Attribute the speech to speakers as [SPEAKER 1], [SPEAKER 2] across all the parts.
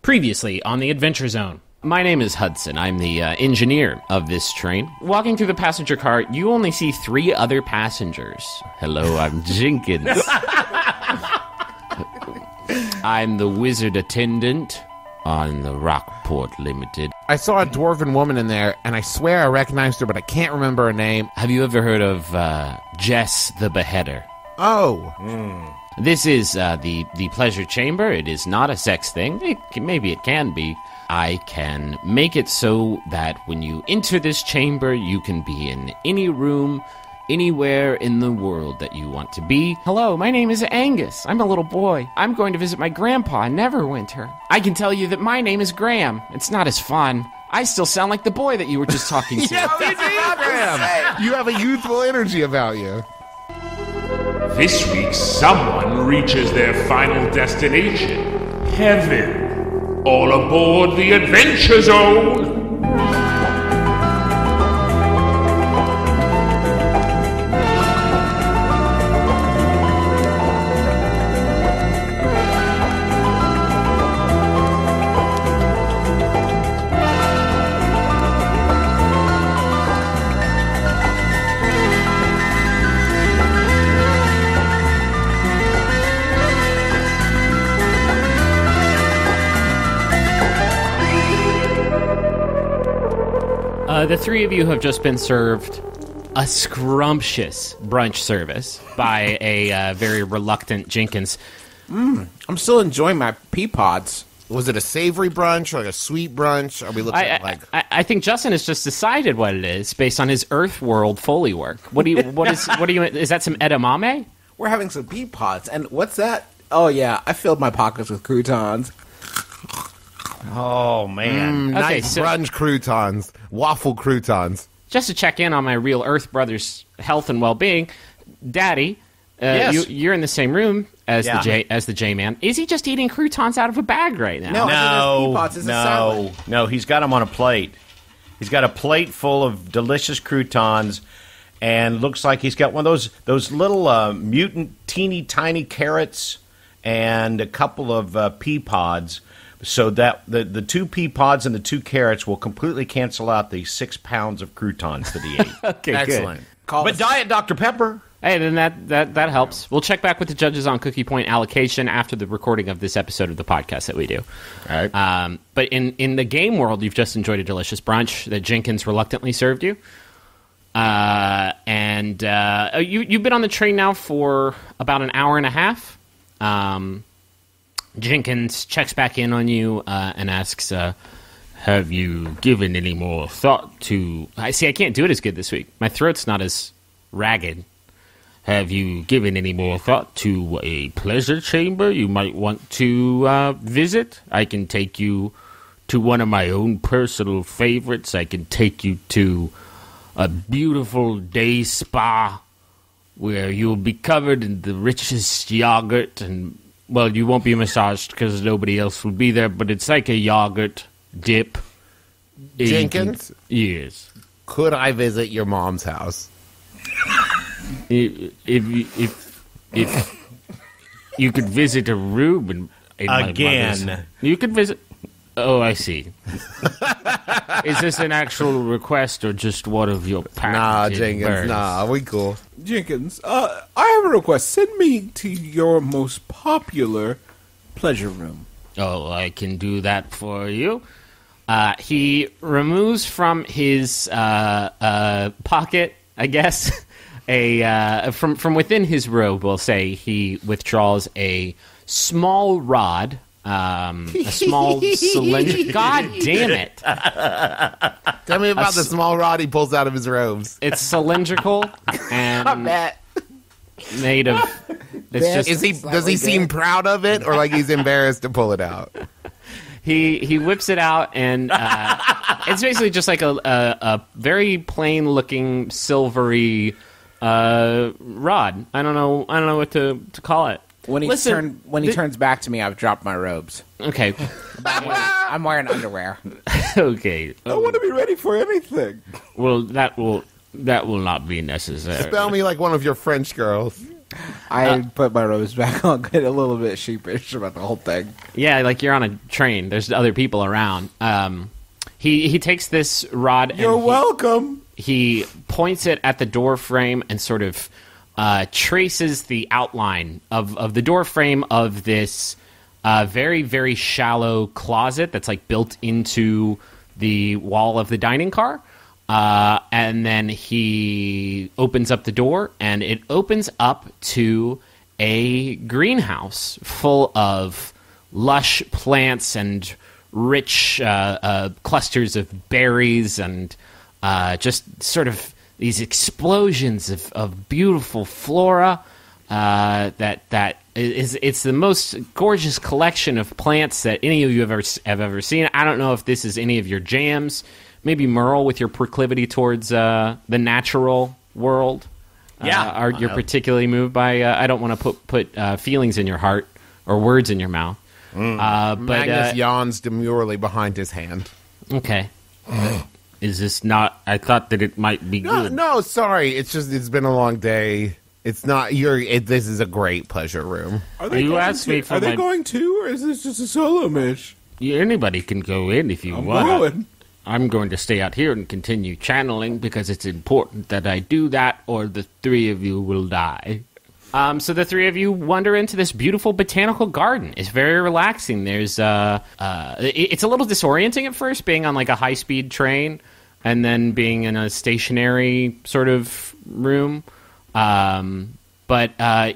[SPEAKER 1] Previously on the Adventure Zone. My name is Hudson. I'm the engineer of this train. Walking through the passenger car, you only see 3 other passengers. Hello, I'm Jenkins. I'm the wizard attendant on the Rockport Limited.
[SPEAKER 2] I saw a dwarven woman in there, and I swear I recognized her, but I can't remember her name.
[SPEAKER 1] Have you ever heard of Jess the Beheader?
[SPEAKER 2] Oh.
[SPEAKER 1] This is the pleasure chamber. It is not a sex thing. Maybe it can be. I can make it so that when you enter this chamber, you can be in any room, anywhere in the world that you want to be. Hello, my name is Angus. I'm a little boy. I'm going to visit my grandpa in Neverwinter. I can tell you that my name is Graham. It's not as fun. I still sound like the boy that you were just talking to.
[SPEAKER 2] Yes, Graham. You have a youthful energy about you.
[SPEAKER 3] This week, someone reaches their final destination, heaven. All aboard the Adventure Zone!
[SPEAKER 1] The 3 of you have just been served a scrumptious brunch service by a very reluctant Jenkins.
[SPEAKER 2] I'm still enjoying my pea pods. Was it a savory brunch or like a sweet brunch? Are we looking at like...
[SPEAKER 1] I think Justin has just decided what it is based on his Earthworld Foley work. What do you? Is that some edamame?
[SPEAKER 4] We're having some pea pods, and what's that? Oh yeah, I filled my pockets with croutons.
[SPEAKER 5] Oh, man.
[SPEAKER 2] Nice brunch croutons. Waffle croutons.
[SPEAKER 1] Just to check in on my real Earth brother's health and well-being, Daddy,
[SPEAKER 5] yes.
[SPEAKER 1] you're in the same room as the J-Man. Is he just eating croutons out of a bag right now?
[SPEAKER 5] No, he's got them on a plate. He's got a plate full of delicious croutons, and looks like he's got one of those little mutant teeny tiny carrots and a couple of pea pods. So that the 2 pea pods and the 2 carrots will completely cancel out the 6 pounds of croutons that he ate.
[SPEAKER 1] Okay,
[SPEAKER 2] excellent.
[SPEAKER 5] But Diet Dr. Pepper.
[SPEAKER 1] Hey, then that helps. We'll check back with the judges on cookie point allocation after the recording of this episode of the podcast that we do.
[SPEAKER 2] All right.
[SPEAKER 1] But in the game world, you've just enjoyed a delicious brunch that Jenkins reluctantly served you. And you've been on the train now for about an hour and a half. Jenkins checks back in on you and asks, have you given any more thought to... I can't do it as good this week. My throat's not as ragged. Have you given any more thought to a pleasure chamber you might want to visit? I can take you to one of my own personal favorites. I can take you to a beautiful day spa where you'll be covered in the richest yogurt and... Well, you won't be massaged because nobody else will be there, but it's like a yogurt dip.
[SPEAKER 2] Jenkins?
[SPEAKER 1] Yes.
[SPEAKER 2] Could I visit your mom's house?
[SPEAKER 1] If you could visit a room in
[SPEAKER 5] Again.
[SPEAKER 1] You could visit... Oh, I see. Is this an actual request or just one of your
[SPEAKER 2] Nah,
[SPEAKER 1] patented
[SPEAKER 2] Jenkins,
[SPEAKER 1] birds?
[SPEAKER 2] nah, we cool.
[SPEAKER 4] Jenkins, I have a request. Send me to your most popular pleasure room.
[SPEAKER 1] Oh, I can do that for you. He removes from his pocket, I guess, from within his robe, we'll say, he withdraws a small rod, a small cylinder. God damn it.
[SPEAKER 2] Tell me about the small rod he pulls out of his robes.
[SPEAKER 1] It's cylindrical and made of... It's just,
[SPEAKER 2] Does he seem proud of it, or like he's embarrassed to pull it out?
[SPEAKER 1] He whips it out, and it's basically just like a very plain looking silvery rod. I don't know what to call it.
[SPEAKER 4] When he turns back to me, I've dropped my robes.
[SPEAKER 1] Okay.
[SPEAKER 4] I'm wearing underwear.
[SPEAKER 1] Okay.
[SPEAKER 4] I want to be ready for anything.
[SPEAKER 1] Well, that will not be necessary.
[SPEAKER 2] Spell me like one of your French girls.
[SPEAKER 4] I put my robes back on, get a little bit sheepish about the whole thing.
[SPEAKER 1] Yeah, like you're on a train. There's other people around. He takes this rod.
[SPEAKER 4] You're welcome.
[SPEAKER 1] He points it at the door frame and sort of traces the outline of the door frame of this very, very shallow closet that's like built into the wall of the dining car. And then he opens up the door, and it opens up to a greenhouse full of lush plants and rich clusters of berries and just sort of these explosions of beautiful flora. It's the most gorgeous collection of plants that any of you have ever seen. I don't know if this is any of your jams. Maybe Merle, with your proclivity towards the natural world.
[SPEAKER 5] Yeah.
[SPEAKER 1] You're particularly moved by... I don't want to put feelings in your heart or words in your mouth. But
[SPEAKER 2] Magnus yawns demurely behind his hand.
[SPEAKER 1] Okay. Is this not... I thought that it might be good.
[SPEAKER 2] No, sorry. It's just, it's been a long day. It's not... This is a great pleasure room.
[SPEAKER 4] Are they going to, or is this just a solo Mish?
[SPEAKER 1] Anybody can go in if you
[SPEAKER 4] I'm
[SPEAKER 1] want.
[SPEAKER 4] going.
[SPEAKER 1] I'm going to stay out here and continue channeling because it's important that I do that, or the three of you will die. So the three of you wander into this beautiful botanical garden. It's very relaxing. There's it's a little disorienting at first, being on like a high-speed train and then being in a stationary sort of room. But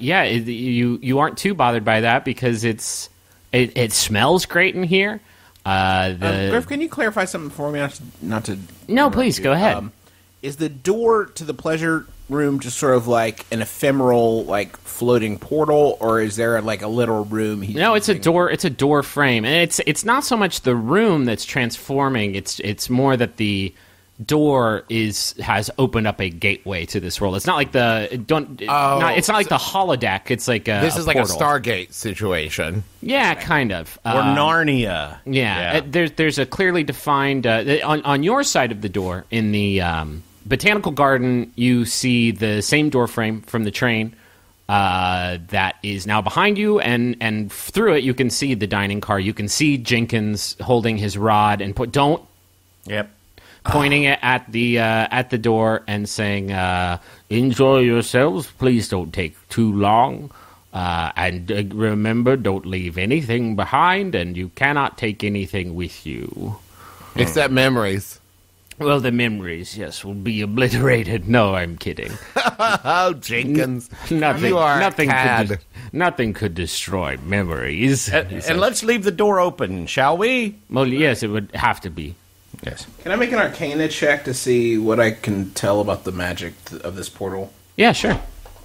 [SPEAKER 1] you aren't too bothered by that because it smells great in here.
[SPEAKER 4] Griff, can you clarify something for me? Not to.
[SPEAKER 1] No, please go ahead.
[SPEAKER 4] Is the door to the pleasure room just sort of like an ephemeral, like floating portal, or is there like a literal room?
[SPEAKER 1] No, it's a door. It's a door frame, and it's not so much the room that's transforming. It's more that the door has opened up a gateway to this world. It's not like it's not like the holodeck. It's like
[SPEAKER 2] this is like a
[SPEAKER 1] portal.
[SPEAKER 2] Stargate situation.
[SPEAKER 1] Yeah, kind of.
[SPEAKER 5] Or Narnia.
[SPEAKER 1] Yeah. There's a clearly defined on your side of the door in the botanical garden. You see the same door frame from the train that is now behind you, and through it you can see the dining car. You can see Jenkins holding his rod and pointing it at the door and saying, "Enjoy yourselves. Please don't take too long. And remember, don't leave anything behind, and you cannot take anything with you.
[SPEAKER 2] Except memories."
[SPEAKER 1] Well, the memories, yes, will be obliterated. No, I'm kidding.
[SPEAKER 2] Oh, Jenkins.
[SPEAKER 1] Nothing could destroy memories.
[SPEAKER 5] And let's leave the door open, shall we?
[SPEAKER 1] Well, yes, it would have to be.
[SPEAKER 5] Yes.
[SPEAKER 4] Can I make an Arcana check to see what I can tell about the magic of this portal?
[SPEAKER 1] Yeah, sure.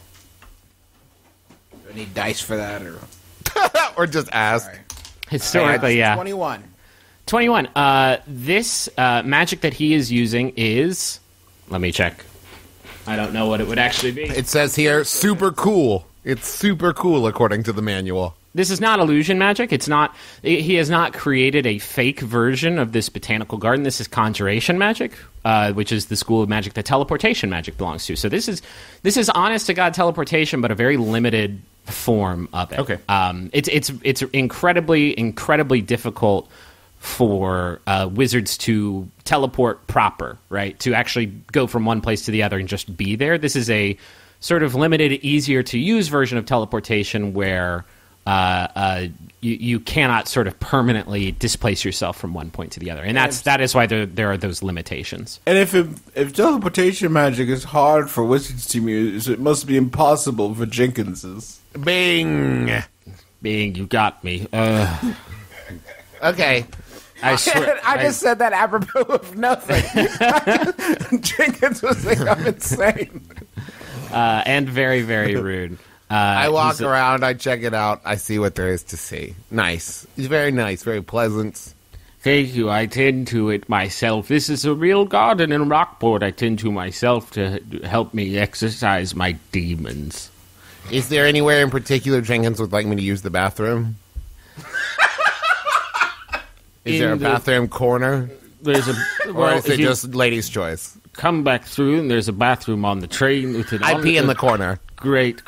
[SPEAKER 4] Do I need dice for that,
[SPEAKER 2] or just ask?
[SPEAKER 4] Right.
[SPEAKER 1] Historically, yeah.
[SPEAKER 4] 21.
[SPEAKER 1] 21. This magic that he is using is... Let me check. I don't know what it would actually be.
[SPEAKER 2] It says here, super cool. It's super cool, according to the manual.
[SPEAKER 1] This is not illusion magic. It's not. He has not created a fake version of this botanical garden. This is conjuration magic, which is the school of magic that teleportation magic belongs to. So this is honest to God teleportation, but a very limited form of it.
[SPEAKER 5] Okay.
[SPEAKER 1] It's incredibly difficult for wizards to teleport proper, right? To actually go from one place to the other and just be there. This is a sort of limited, easier to use version of teleportation where you cannot sort of permanently displace yourself from one point to the other, and that is why there are those limitations.
[SPEAKER 4] And if teleportation magic is hard for wizards to use, it must be impossible for Jenkins's.
[SPEAKER 2] Bing,
[SPEAKER 1] you got me.
[SPEAKER 2] Okay.
[SPEAKER 1] I swear,
[SPEAKER 4] I just said that apropos of nothing. Jenkins was like, I'm insane.
[SPEAKER 1] And very, very rude.
[SPEAKER 2] I walk around, I check it out, I see what there is to see. Nice. It's very nice, very pleasant.
[SPEAKER 1] Thank you. I tend to it myself. This is a real garden in Rockport. I tend to myself to help me exercise my demons.
[SPEAKER 2] Is there anywhere in particular Jenkins would like me to use the bathroom? Is there a bathroom corner?
[SPEAKER 1] There's a
[SPEAKER 2] Or is
[SPEAKER 1] if
[SPEAKER 2] it
[SPEAKER 1] you
[SPEAKER 2] just ladies' choice?
[SPEAKER 1] come back through and there's a bathroom on the train.
[SPEAKER 2] I pee in the corner.
[SPEAKER 1] Great.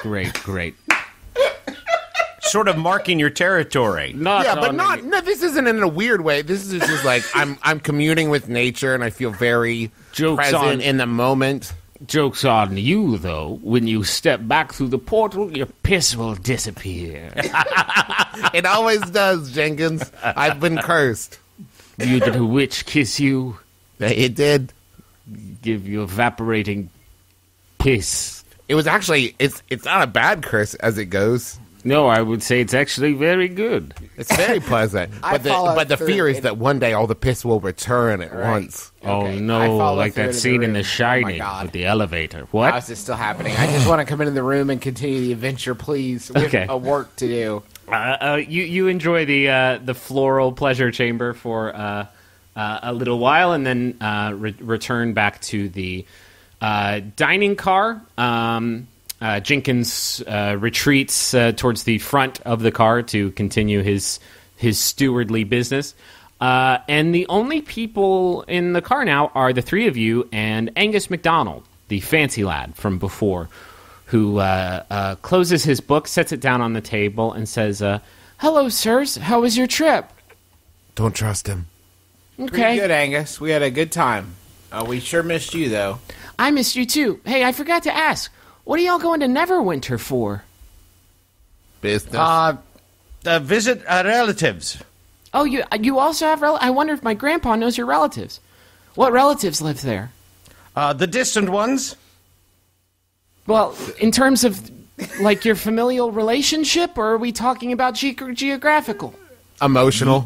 [SPEAKER 5] Sort of marking your territory.
[SPEAKER 1] Not
[SPEAKER 2] Yeah, but
[SPEAKER 1] on
[SPEAKER 2] not.
[SPEAKER 1] any-
[SPEAKER 2] No, this isn't in a weird way. This is just like I'm communing with nature, and I feel very
[SPEAKER 1] Joke's
[SPEAKER 2] present
[SPEAKER 1] on-
[SPEAKER 2] in the moment.
[SPEAKER 1] Joke's on you, though. When you step back through the portal, your piss will disappear.
[SPEAKER 2] It always does, Jenkins. I've been cursed.
[SPEAKER 1] Did a witch kiss you?
[SPEAKER 2] It did.
[SPEAKER 1] Give you evaporating piss?
[SPEAKER 2] It was actually. It's not a bad curse as it goes.
[SPEAKER 1] No, I would say it's actually very good.
[SPEAKER 2] It's very pleasant.
[SPEAKER 4] I follow
[SPEAKER 2] But the
[SPEAKER 4] through
[SPEAKER 2] fear is
[SPEAKER 4] it.
[SPEAKER 2] that one day all the piss will return at once.
[SPEAKER 1] Oh
[SPEAKER 4] Okay, I
[SPEAKER 1] no,
[SPEAKER 4] follow
[SPEAKER 1] like
[SPEAKER 4] through
[SPEAKER 1] that
[SPEAKER 4] to
[SPEAKER 1] scene in
[SPEAKER 4] room.
[SPEAKER 1] The
[SPEAKER 4] Oh,
[SPEAKER 1] Shining
[SPEAKER 4] my God.
[SPEAKER 1] with the elevator.
[SPEAKER 4] How
[SPEAKER 1] What?
[SPEAKER 4] is this still happening? I just want to come into the room and continue the adventure, please. We
[SPEAKER 1] Okay.
[SPEAKER 4] have a work to do.
[SPEAKER 1] You enjoy the floral pleasure chamber for a little while, and then return back to the dining car. Jenkins retreats towards the front of the car to continue his stewardly business. And the only people in the car now are the three of you and Angus MacDonald, the fancy lad from before, who closes his book, sets it down on the table, and says, "Hello, sirs. How was your trip?"
[SPEAKER 2] Don't trust him.
[SPEAKER 4] Pretty
[SPEAKER 1] Okay.
[SPEAKER 4] good, Angus. We had a good time. We sure missed you, though.
[SPEAKER 1] I missed you, too. Hey, I forgot to ask. What are y'all going to Neverwinter for?
[SPEAKER 2] Business.
[SPEAKER 5] Visit relatives.
[SPEAKER 1] Oh, you also have I wonder if my grandpa knows your relatives. What relatives live there?
[SPEAKER 5] The distant ones.
[SPEAKER 1] Well, in terms of, like, your familial relationship, or are we talking about geographical?
[SPEAKER 2] Emotional.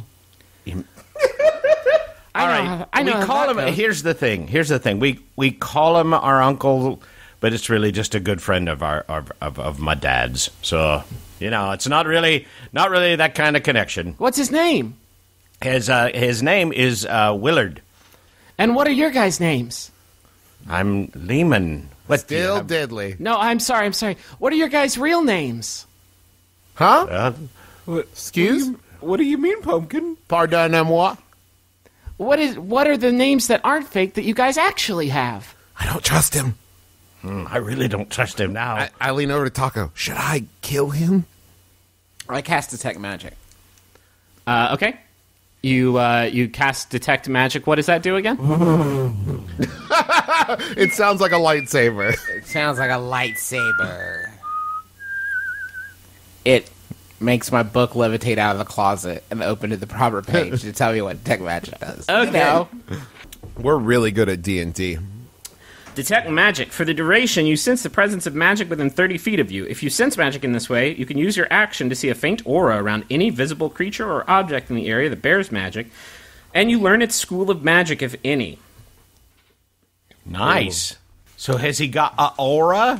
[SPEAKER 5] All right.
[SPEAKER 1] I know
[SPEAKER 5] we call
[SPEAKER 1] how
[SPEAKER 5] him.
[SPEAKER 1] that goes.
[SPEAKER 5] Here's the thing. We call him our uncle, but it's really just a good friend of of my dad's. So it's not really that kind of connection.
[SPEAKER 1] What's his name?
[SPEAKER 5] His name is Willard.
[SPEAKER 1] And what are your guys' names?
[SPEAKER 5] I'm Lehman. What do you
[SPEAKER 2] Still
[SPEAKER 5] have?
[SPEAKER 2] diddly.
[SPEAKER 1] No, I'm sorry. What are your guys' real names?
[SPEAKER 2] Huh? Excuse?
[SPEAKER 4] What do you mean, Pumpkin?
[SPEAKER 2] Pardonnez-moi.
[SPEAKER 1] What are the names that aren't fake that you guys actually have?
[SPEAKER 2] I don't trust him.
[SPEAKER 5] I really don't trust him now.
[SPEAKER 2] I lean over to Taco. Should I kill him?
[SPEAKER 4] I cast Detect Magic.
[SPEAKER 1] Okay. You cast Detect Magic. What does that do again?
[SPEAKER 2] It sounds like a lightsaber.
[SPEAKER 4] It sounds like a lightsaber. It makes my book levitate out of the closet and open to the proper page to tell me what Detect Magic does.
[SPEAKER 1] Okay.
[SPEAKER 4] You know?
[SPEAKER 2] We're really good at D&D.
[SPEAKER 1] Detect magic. For the duration, you sense the presence of magic within 30 feet of you. If you sense magic in this way, you can use your action to see a faint aura around any visible creature or object in the area that bears magic, and you learn its school of magic, if any.
[SPEAKER 5] Nice. So has he got an aura?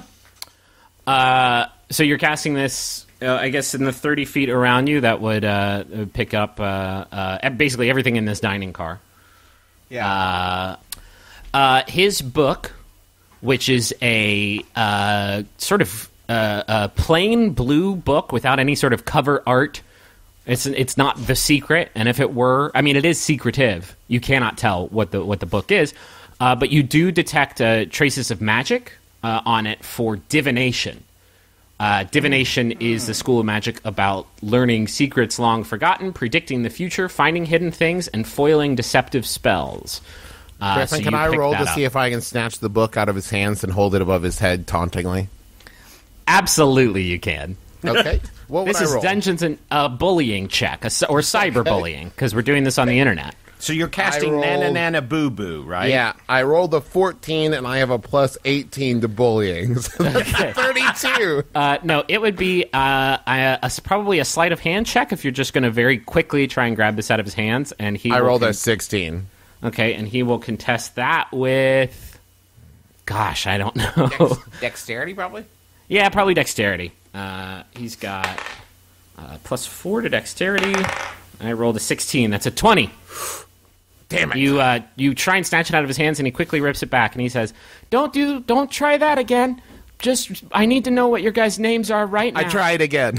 [SPEAKER 1] So you're casting this, I guess, in the 30 feet around you. That would pick up basically everything in this dining car.
[SPEAKER 4] Yeah.
[SPEAKER 1] His book, which is a sort of a plain blue book without any sort of cover art. It's not The Secret, and if it were, I mean, it is secretive. You cannot tell what the book is, but you do detect traces of magic on it for divination. Divination is the school of magic about learning secrets long forgotten, predicting the future, finding hidden things, and foiling deceptive spells.
[SPEAKER 2] Griffin,
[SPEAKER 1] So
[SPEAKER 2] can
[SPEAKER 1] you
[SPEAKER 2] I
[SPEAKER 1] pick
[SPEAKER 2] roll
[SPEAKER 1] that
[SPEAKER 2] to
[SPEAKER 1] up.
[SPEAKER 2] see if I can snatch the book out of his hands and hold it above his head tauntingly?
[SPEAKER 1] Absolutely, you can.
[SPEAKER 2] Okay. What would
[SPEAKER 1] This
[SPEAKER 2] I
[SPEAKER 1] is
[SPEAKER 2] roll?
[SPEAKER 1] Dungeons and bullying check, or cyberbullying, because we're doing this on the internet.
[SPEAKER 5] So you're casting
[SPEAKER 2] rolled-
[SPEAKER 5] Nana Nana Boo Boo, right?
[SPEAKER 2] Yeah, I rolled a 14 and I have a plus 18 to bullying. So that's
[SPEAKER 1] Okay.
[SPEAKER 2] 32.
[SPEAKER 1] No, it would be probably a sleight of hand check if you're just going to very quickly try and grab this out of his hands, and he.
[SPEAKER 2] I
[SPEAKER 1] will
[SPEAKER 2] rolled a 16.
[SPEAKER 1] Okay, and he will contest that with. Gosh, I don't know.
[SPEAKER 4] Dexterity, probably?
[SPEAKER 1] Yeah, probably dexterity. He's got +4 to dexterity. I rolled a 16. That's a 20.
[SPEAKER 2] Damn it.
[SPEAKER 1] You try and snatch it out of his hands, and he quickly rips it back, and he says, "Don't try that again. Just, I need to know what your guys' names are right now."
[SPEAKER 2] I tried again.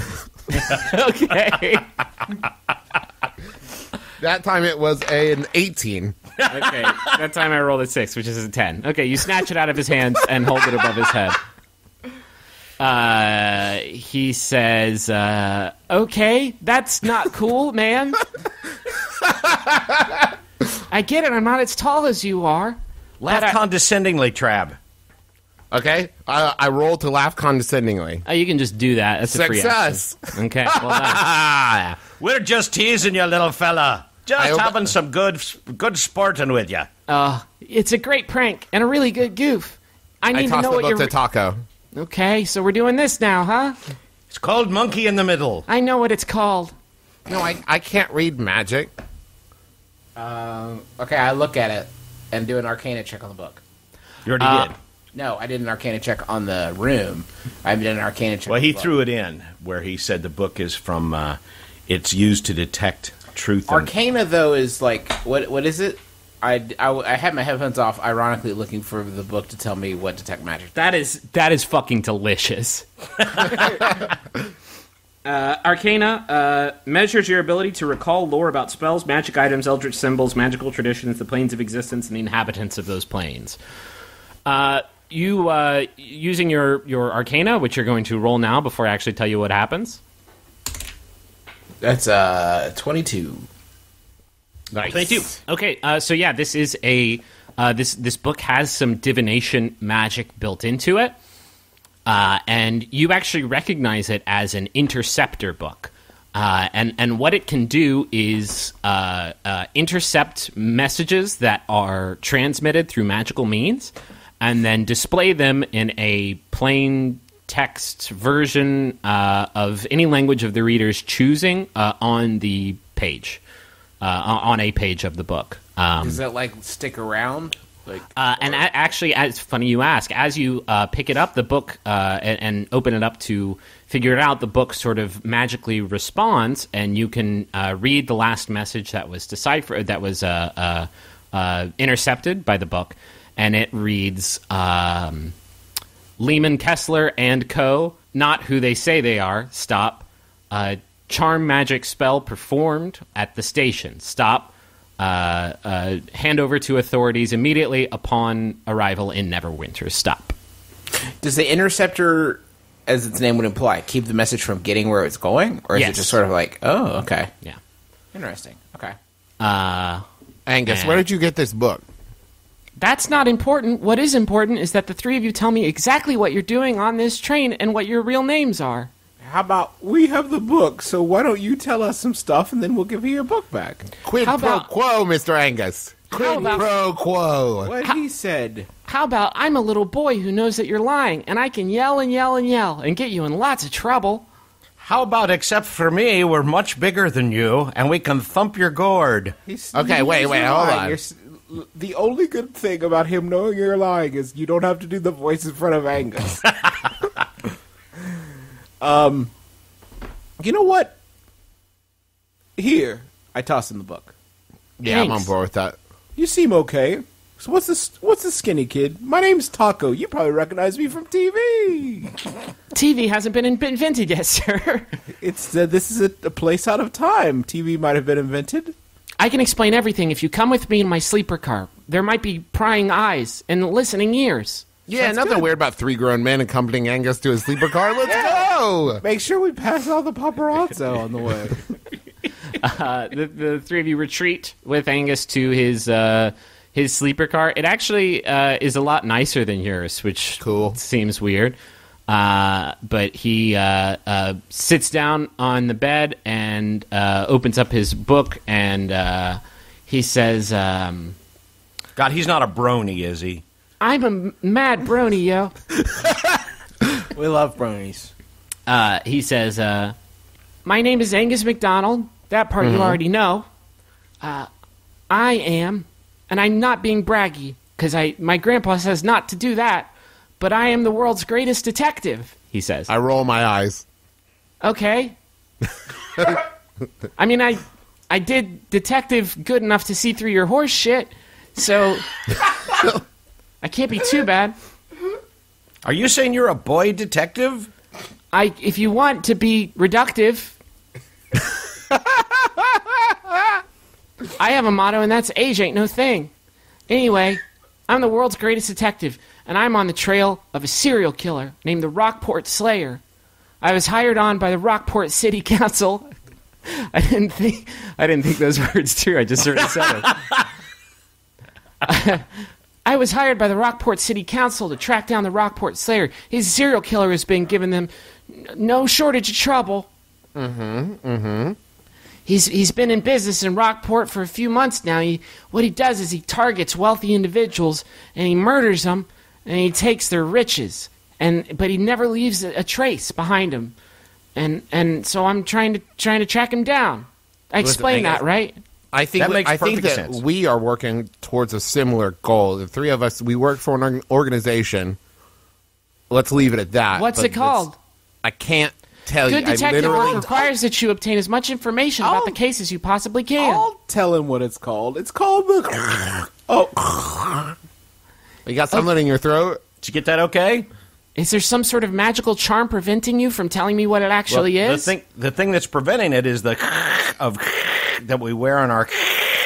[SPEAKER 1] Okay.
[SPEAKER 2] That time it was an 18.
[SPEAKER 1] Okay, that time I rolled a 6, which is a 10. Okay, you snatch it out of his hands and hold it above his head. He says, okay, that's not cool, man. I get it, I'm not as tall as you are.
[SPEAKER 5] Laugh condescendingly, Trab.
[SPEAKER 2] Okay, I roll to laugh condescendingly.
[SPEAKER 1] You can just do that. That's a free
[SPEAKER 2] Success.
[SPEAKER 1] action. Okay, well done.
[SPEAKER 5] We're just teasing you, little fella. Just having some good sporting with you.
[SPEAKER 1] It's a great prank and a really good goof. I need to know what you're...
[SPEAKER 2] to Taco.
[SPEAKER 1] Okay, so we're doing this now, huh?
[SPEAKER 5] It's called Monkey in the Middle.
[SPEAKER 1] I know what it's called.
[SPEAKER 2] No, I can't read magic.
[SPEAKER 4] Okay, I look at it and do an Arcana check on the book.
[SPEAKER 5] You already did.
[SPEAKER 4] No, I did an Arcana check on the room. I did an Arcana check.
[SPEAKER 5] Well,
[SPEAKER 4] on
[SPEAKER 5] he
[SPEAKER 4] the book.
[SPEAKER 5] threw it in where he said the book is from. It's used to detect truth.
[SPEAKER 4] Arcana, though, is like what is it? I had my headphones off, ironically looking for the book to tell me what detect magic.
[SPEAKER 1] That is fucking delicious. Arcana measures your ability to recall lore about spells, magic items, eldritch symbols, magical traditions, the planes of existence, and the inhabitants of those planes. You using your Arcana, which you're going to roll now before I actually tell you what happens.
[SPEAKER 4] That's 22.
[SPEAKER 1] Nice. 22. Okay, so yeah, this is a this book has some divination magic built into it, and you actually recognize it as an interceptor book. And what it can do is intercept messages that are transmitted through magical means, and then display them in a plain text version of any language of the reader's choosing on the page. On a page of the book.
[SPEAKER 4] Does that stick around?
[SPEAKER 1] Actually, it's funny you ask. As you pick it up, the book and open it up to figure it out, the book sort of magically responds, and you can read the last message that was deciphered, that was intercepted by the book, and it reads, Lehman Kessler and Co., not who they say they are. Stop. Charm magic spell performed at the station. Stop. Hand over to authorities immediately upon arrival in Neverwinter. Stop.
[SPEAKER 4] Does the interceptor, as its name would imply, keep the message from getting where it's going? Or is it just sort of like, oh, okay.
[SPEAKER 1] Yeah.
[SPEAKER 4] Interesting. Okay.
[SPEAKER 2] Angus, where did you get this book?
[SPEAKER 1] That's not important. What is important is that the three of you tell me exactly what you're doing on this train and what your real names are.
[SPEAKER 4] How about we have the book, so why don't you tell us some stuff and then we'll give you your book back?
[SPEAKER 2] Quid pro quo, Mr. Angus. Quid pro quo.
[SPEAKER 4] What he said.
[SPEAKER 1] How about I'm a little boy who knows that you're lying, and I can yell and yell and yell and get you in lots of trouble.
[SPEAKER 5] How about, except for me, we're much bigger than you, and we can thump your gourd.
[SPEAKER 2] Okay, wait, hold on.
[SPEAKER 4] The only good thing about him knowing you're lying is you don't have to do the voice in front of Angus. You know what? Here, I toss in the book.
[SPEAKER 2] Yeah,
[SPEAKER 1] Thanks.
[SPEAKER 2] I'm on board with that.
[SPEAKER 4] You seem okay. So what's this? What's this skinny kid? My name's Taco. You probably recognize me from TV.
[SPEAKER 1] TV hasn't been invented yet, sir.
[SPEAKER 4] It's this is a place out of time. TV might have been invented.
[SPEAKER 1] I can explain everything if you come with me in my sleeper car. There might be prying eyes and listening ears.
[SPEAKER 2] Yeah, nothing weird about three grown men accompanying Angus to his sleeper car. Let's go!
[SPEAKER 4] Make sure we pass all the paparazzo on the way.
[SPEAKER 1] The three of you retreat with Angus to his sleeper car. It actually is a lot nicer than yours, which seems weird. But he sits down on the bed and opens up his book, and he says,
[SPEAKER 5] God, he's not a brony, is he?
[SPEAKER 1] I'm a mad brony, yo.
[SPEAKER 4] We love bronies.
[SPEAKER 1] He says, my name is Angus McDonald. That part you already know. I am, and I'm not being braggy, because my grandpa says not to do that, but I am the world's greatest detective, he says.
[SPEAKER 2] I roll my eyes.
[SPEAKER 1] Okay. I mean, I did detective good enough to see through your horse shit, so I can't be too bad.
[SPEAKER 5] Are you saying you're a boy detective?
[SPEAKER 1] If you want to be reductive, I have a motto, and that's age ain't no thing. Anyway, I'm the world's greatest detective, and I'm on the trail of a serial killer named the Rockport Slayer. I was hired on by the Rockport City Council. I didn't think those words through. I just sort of said it. I was hired by the Rockport City Council to track down the Rockport Slayer. He's a serial killer who's been giving them no shortage of trouble. He's been in business in Rockport for a few months now. What he does is he targets wealthy individuals and he murders them and he takes their riches. But he never leaves a trace behind him. And so I'm trying to track him down. I explained that, right?
[SPEAKER 2] I think that
[SPEAKER 5] sense.
[SPEAKER 2] we are working towards a similar goal. The three of us, we work for an organization. Let's leave it at that.
[SPEAKER 1] What's it called?
[SPEAKER 2] I can't tell you.
[SPEAKER 1] Good detective work requires that you obtain as much information about the case as you possibly can.
[SPEAKER 4] I'll tell him what it's called. It's called the...
[SPEAKER 2] You got something in your throat?
[SPEAKER 5] Did you get that okay?
[SPEAKER 1] Is there some sort of magical charm preventing you from telling me what it actually is?
[SPEAKER 5] The thing that's preventing it is the of that we wear on our...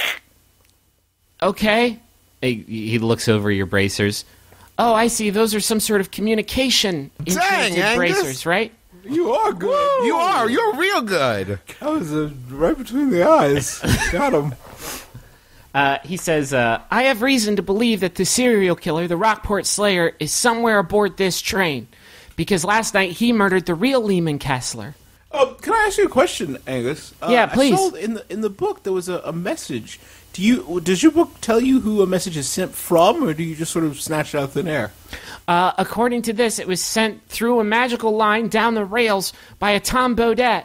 [SPEAKER 1] Okay. He looks over your bracers. Oh, I see. Those are some sort of communication implanted bracers, right?
[SPEAKER 4] You are good.
[SPEAKER 2] Woo! You are. You're real good.
[SPEAKER 4] That was right between the eyes. Got him.
[SPEAKER 1] He says, I have reason to believe that the serial killer, the Rockport Slayer, is somewhere aboard this train. Because last night he murdered the real Lehman Kessler.
[SPEAKER 4] Can I ask you a question, Angus?
[SPEAKER 1] Yeah, please.
[SPEAKER 4] I saw in the book there was a message. Does your book tell you who a message is sent from, or do you just sort of snatch it out of thin air?
[SPEAKER 1] According to this, it was sent through a magical line down the rails by a Tom Bodette.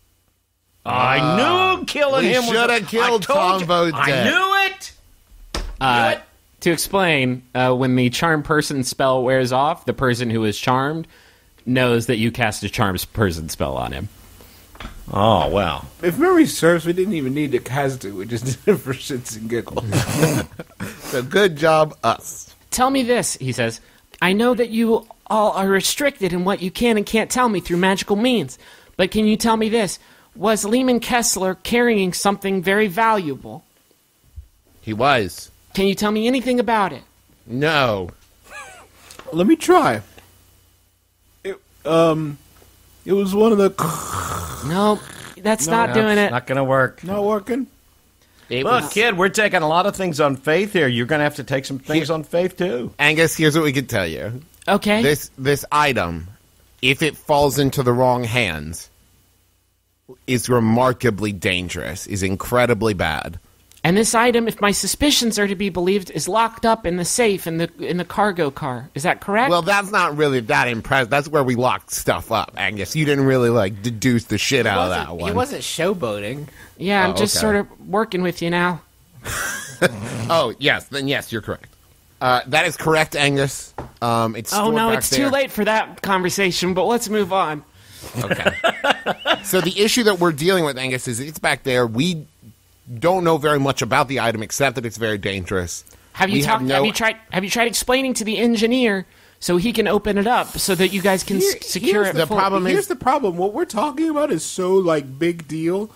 [SPEAKER 5] I knew killing him was...
[SPEAKER 2] We should have killed Tom Bodette.
[SPEAKER 5] I knew it!
[SPEAKER 1] To explain, when the charm person spell wears off, the person who is charmed knows that you cast a charm person spell on him.
[SPEAKER 5] Oh, well.
[SPEAKER 4] If memory serves, we didn't even need to cast it. We just did it for shits and giggles.
[SPEAKER 2] So good job, us.
[SPEAKER 1] Tell me this, he says. I know that you all are restricted in what you can and can't tell me through magical means. But can you tell me this? Was Lehman Kessler carrying something very valuable?
[SPEAKER 2] He was.
[SPEAKER 1] Can you tell me anything about it?
[SPEAKER 2] No.
[SPEAKER 4] Let me try. It was one of the...
[SPEAKER 1] No, that's not doing it.
[SPEAKER 5] Not going to work.
[SPEAKER 4] Not working?
[SPEAKER 5] Look, kid, we're taking a lot of things on faith here. You're going to have to take some things on faith, too.
[SPEAKER 2] Angus, here's what we can tell you.
[SPEAKER 1] Okay.
[SPEAKER 2] This item, if it falls into the wrong hands, is remarkably dangerous, is incredibly bad.
[SPEAKER 1] And this item, if my suspicions are to be believed, is locked up in the safe in the cargo car. Is that correct?
[SPEAKER 2] Well, that's not really that impressive. That's where we locked stuff up, Angus. You didn't really, deduce the shit out of that one.
[SPEAKER 4] He wasn't showboating.
[SPEAKER 1] Yeah, I'm just sort of working with you now.
[SPEAKER 2] Oh, yes. Then yes, you're correct. That is correct, Angus. It's stored back
[SPEAKER 1] it's
[SPEAKER 2] there.
[SPEAKER 1] too late for that conversation, but let's move on.
[SPEAKER 2] Okay. So the issue that we're dealing with, Angus, is it's back there. We don't know very much about the item except that it's very dangerous.
[SPEAKER 1] Have you tried explaining to the engineer so he can open it up so that you guys can secure it?
[SPEAKER 4] Here's the problem. What we're talking about is so big deal.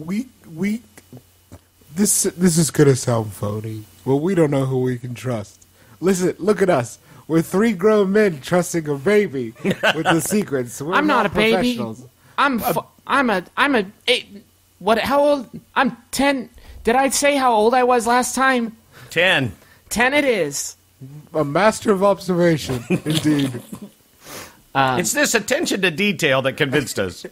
[SPEAKER 4] This is gonna sound phony, but we don't know who we can trust. Listen, look at us. We're three grown men trusting a baby with the secrets.
[SPEAKER 1] I'm not a baby. How old? I'm 10. Did I say how old I was last time?
[SPEAKER 5] 10.
[SPEAKER 1] 10 it is.
[SPEAKER 4] A master of observation, indeed.
[SPEAKER 5] It's this attention to detail that convinced us.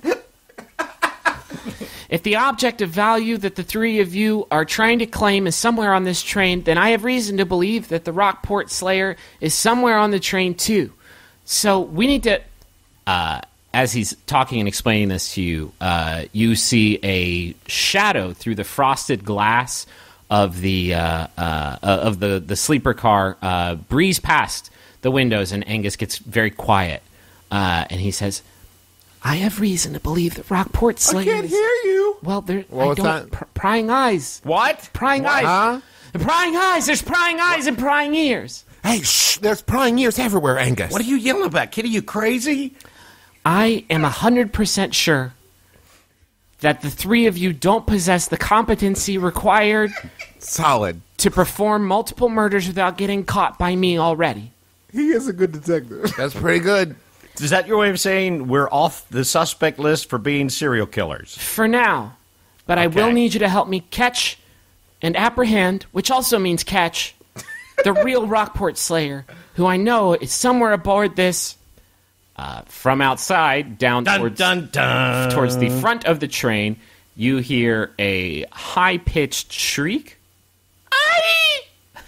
[SPEAKER 1] If the object of value that the three of you are trying to claim is somewhere on this train, then I have reason to believe that the Rockport Slayer is somewhere on the train too. So we need to... as he's talking and explaining this to you, you see a shadow through the frosted glass of the sleeper car breeze past the windows, and Angus gets very quiet, and he says, "I have reason to believe that Rockport Slayer."
[SPEAKER 4] I can't hear you.
[SPEAKER 1] Well,
[SPEAKER 2] what's that?
[SPEAKER 1] Prying eyes.
[SPEAKER 5] What?
[SPEAKER 1] Prying eyes.
[SPEAKER 2] Huh?
[SPEAKER 1] Prying eyes. There's prying eyes and prying ears.
[SPEAKER 2] Hey, shh! There's prying ears everywhere, Angus.
[SPEAKER 5] What are you yelling about? Kid, are you crazy?
[SPEAKER 1] I am 100% sure that the three of you don't possess the competency required
[SPEAKER 2] Solid.
[SPEAKER 1] to perform multiple murders without getting caught by me already.
[SPEAKER 4] He is a good detective.
[SPEAKER 2] That's pretty good.
[SPEAKER 5] Is that your way of saying we're off the suspect list for being serial killers?
[SPEAKER 1] For now. But I will
[SPEAKER 5] Okay.
[SPEAKER 1] need you to help me catch and apprehend, which also means catch, the real Rockport Slayer, who I know is somewhere aboard this. From outside, down
[SPEAKER 5] Dun,
[SPEAKER 1] towards,
[SPEAKER 5] dun, dun.
[SPEAKER 1] towards the front of the train, you hear a high-pitched shriek. Aye!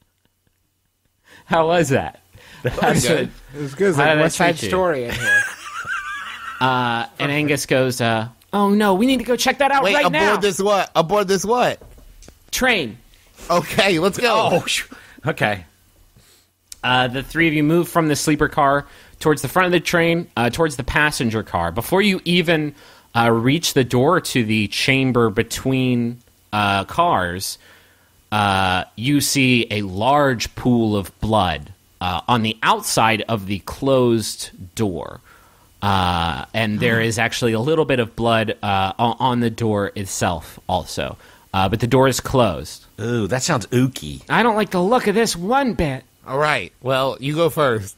[SPEAKER 1] How was that? That's
[SPEAKER 2] good.
[SPEAKER 4] It was good. It's
[SPEAKER 1] How
[SPEAKER 4] like
[SPEAKER 1] did I
[SPEAKER 4] West Side
[SPEAKER 1] treat you?
[SPEAKER 4] Story in here.
[SPEAKER 1] And Angus goes, oh no, we need to go check that out
[SPEAKER 2] Wait,
[SPEAKER 1] right now.
[SPEAKER 2] Aboard this what?
[SPEAKER 1] Train.
[SPEAKER 2] Okay, let's go.
[SPEAKER 5] Oh, okay.
[SPEAKER 1] The three of you move from the sleeper car towards the front of the train, towards the passenger car. Before you even reach the door to the chamber between cars, you see a large pool of blood on the outside of the closed door. And there is actually a little bit of blood on the door itself also. But the door is closed.
[SPEAKER 5] Ooh, that sounds ooky.
[SPEAKER 1] I don't like the look of this one bit.
[SPEAKER 2] All right. Well, you go first.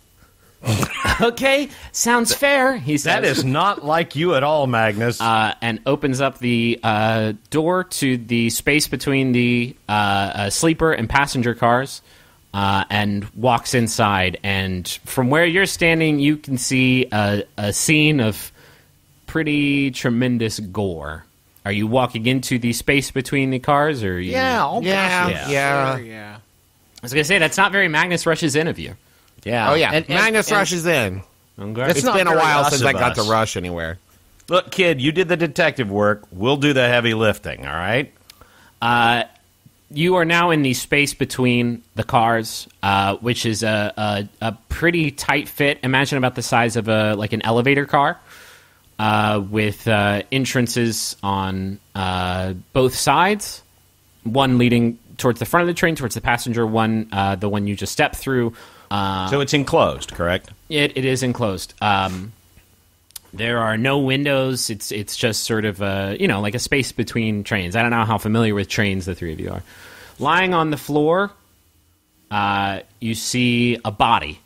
[SPEAKER 1] Okay, sounds fair, he says.
[SPEAKER 5] That is not like you at all, Magnus.
[SPEAKER 1] And opens up the door to the space between the sleeper and passenger cars and walks inside. And from where you're standing, you can see a scene of pretty tremendous gore. Are you walking into the space between the cars? Or are you...
[SPEAKER 2] Yeah.
[SPEAKER 1] I was going to say, that's not very Magnus Rush's in of you.
[SPEAKER 5] yeah.
[SPEAKER 2] Oh, yeah.
[SPEAKER 5] And-
[SPEAKER 2] Magnus
[SPEAKER 5] and-
[SPEAKER 2] rushes in.
[SPEAKER 1] Okay.
[SPEAKER 2] It's
[SPEAKER 5] not
[SPEAKER 2] been a
[SPEAKER 5] very
[SPEAKER 2] while
[SPEAKER 5] us
[SPEAKER 2] since
[SPEAKER 5] of
[SPEAKER 2] I got to
[SPEAKER 5] us.
[SPEAKER 2] rush anywhere.
[SPEAKER 5] Look, kid, you did the detective work. We'll do the heavy lifting, all right?
[SPEAKER 1] You are now in the space between the cars, which is a pretty tight fit. Imagine about the size of like an elevator car, with entrances on both sides. One leading towards the front of the train, towards the passenger one, the one you just stepped through.
[SPEAKER 5] So it's enclosed, correct?
[SPEAKER 1] It is enclosed. There are no windows. It's just sort of like a space between trains. I don't know how familiar with trains the three of you are. Lying on the floor, you see a body.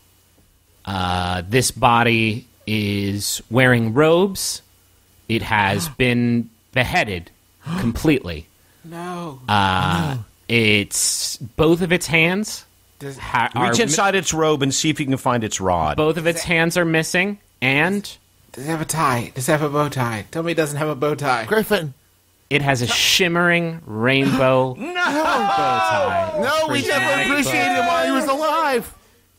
[SPEAKER 1] This body is wearing robes. It has been beheaded completely.
[SPEAKER 4] No.
[SPEAKER 1] It's both of its hands.
[SPEAKER 5] Reach inside its robe and see if you can find its rod.
[SPEAKER 1] Both of its hands are missing, and
[SPEAKER 4] Does it have a tie? Does it have a bow tie? Tell me it doesn't have a bow tie.
[SPEAKER 2] Griffin.
[SPEAKER 1] it has a shimmering rainbow bow tie.
[SPEAKER 2] No, we never appreciated him while he was alive.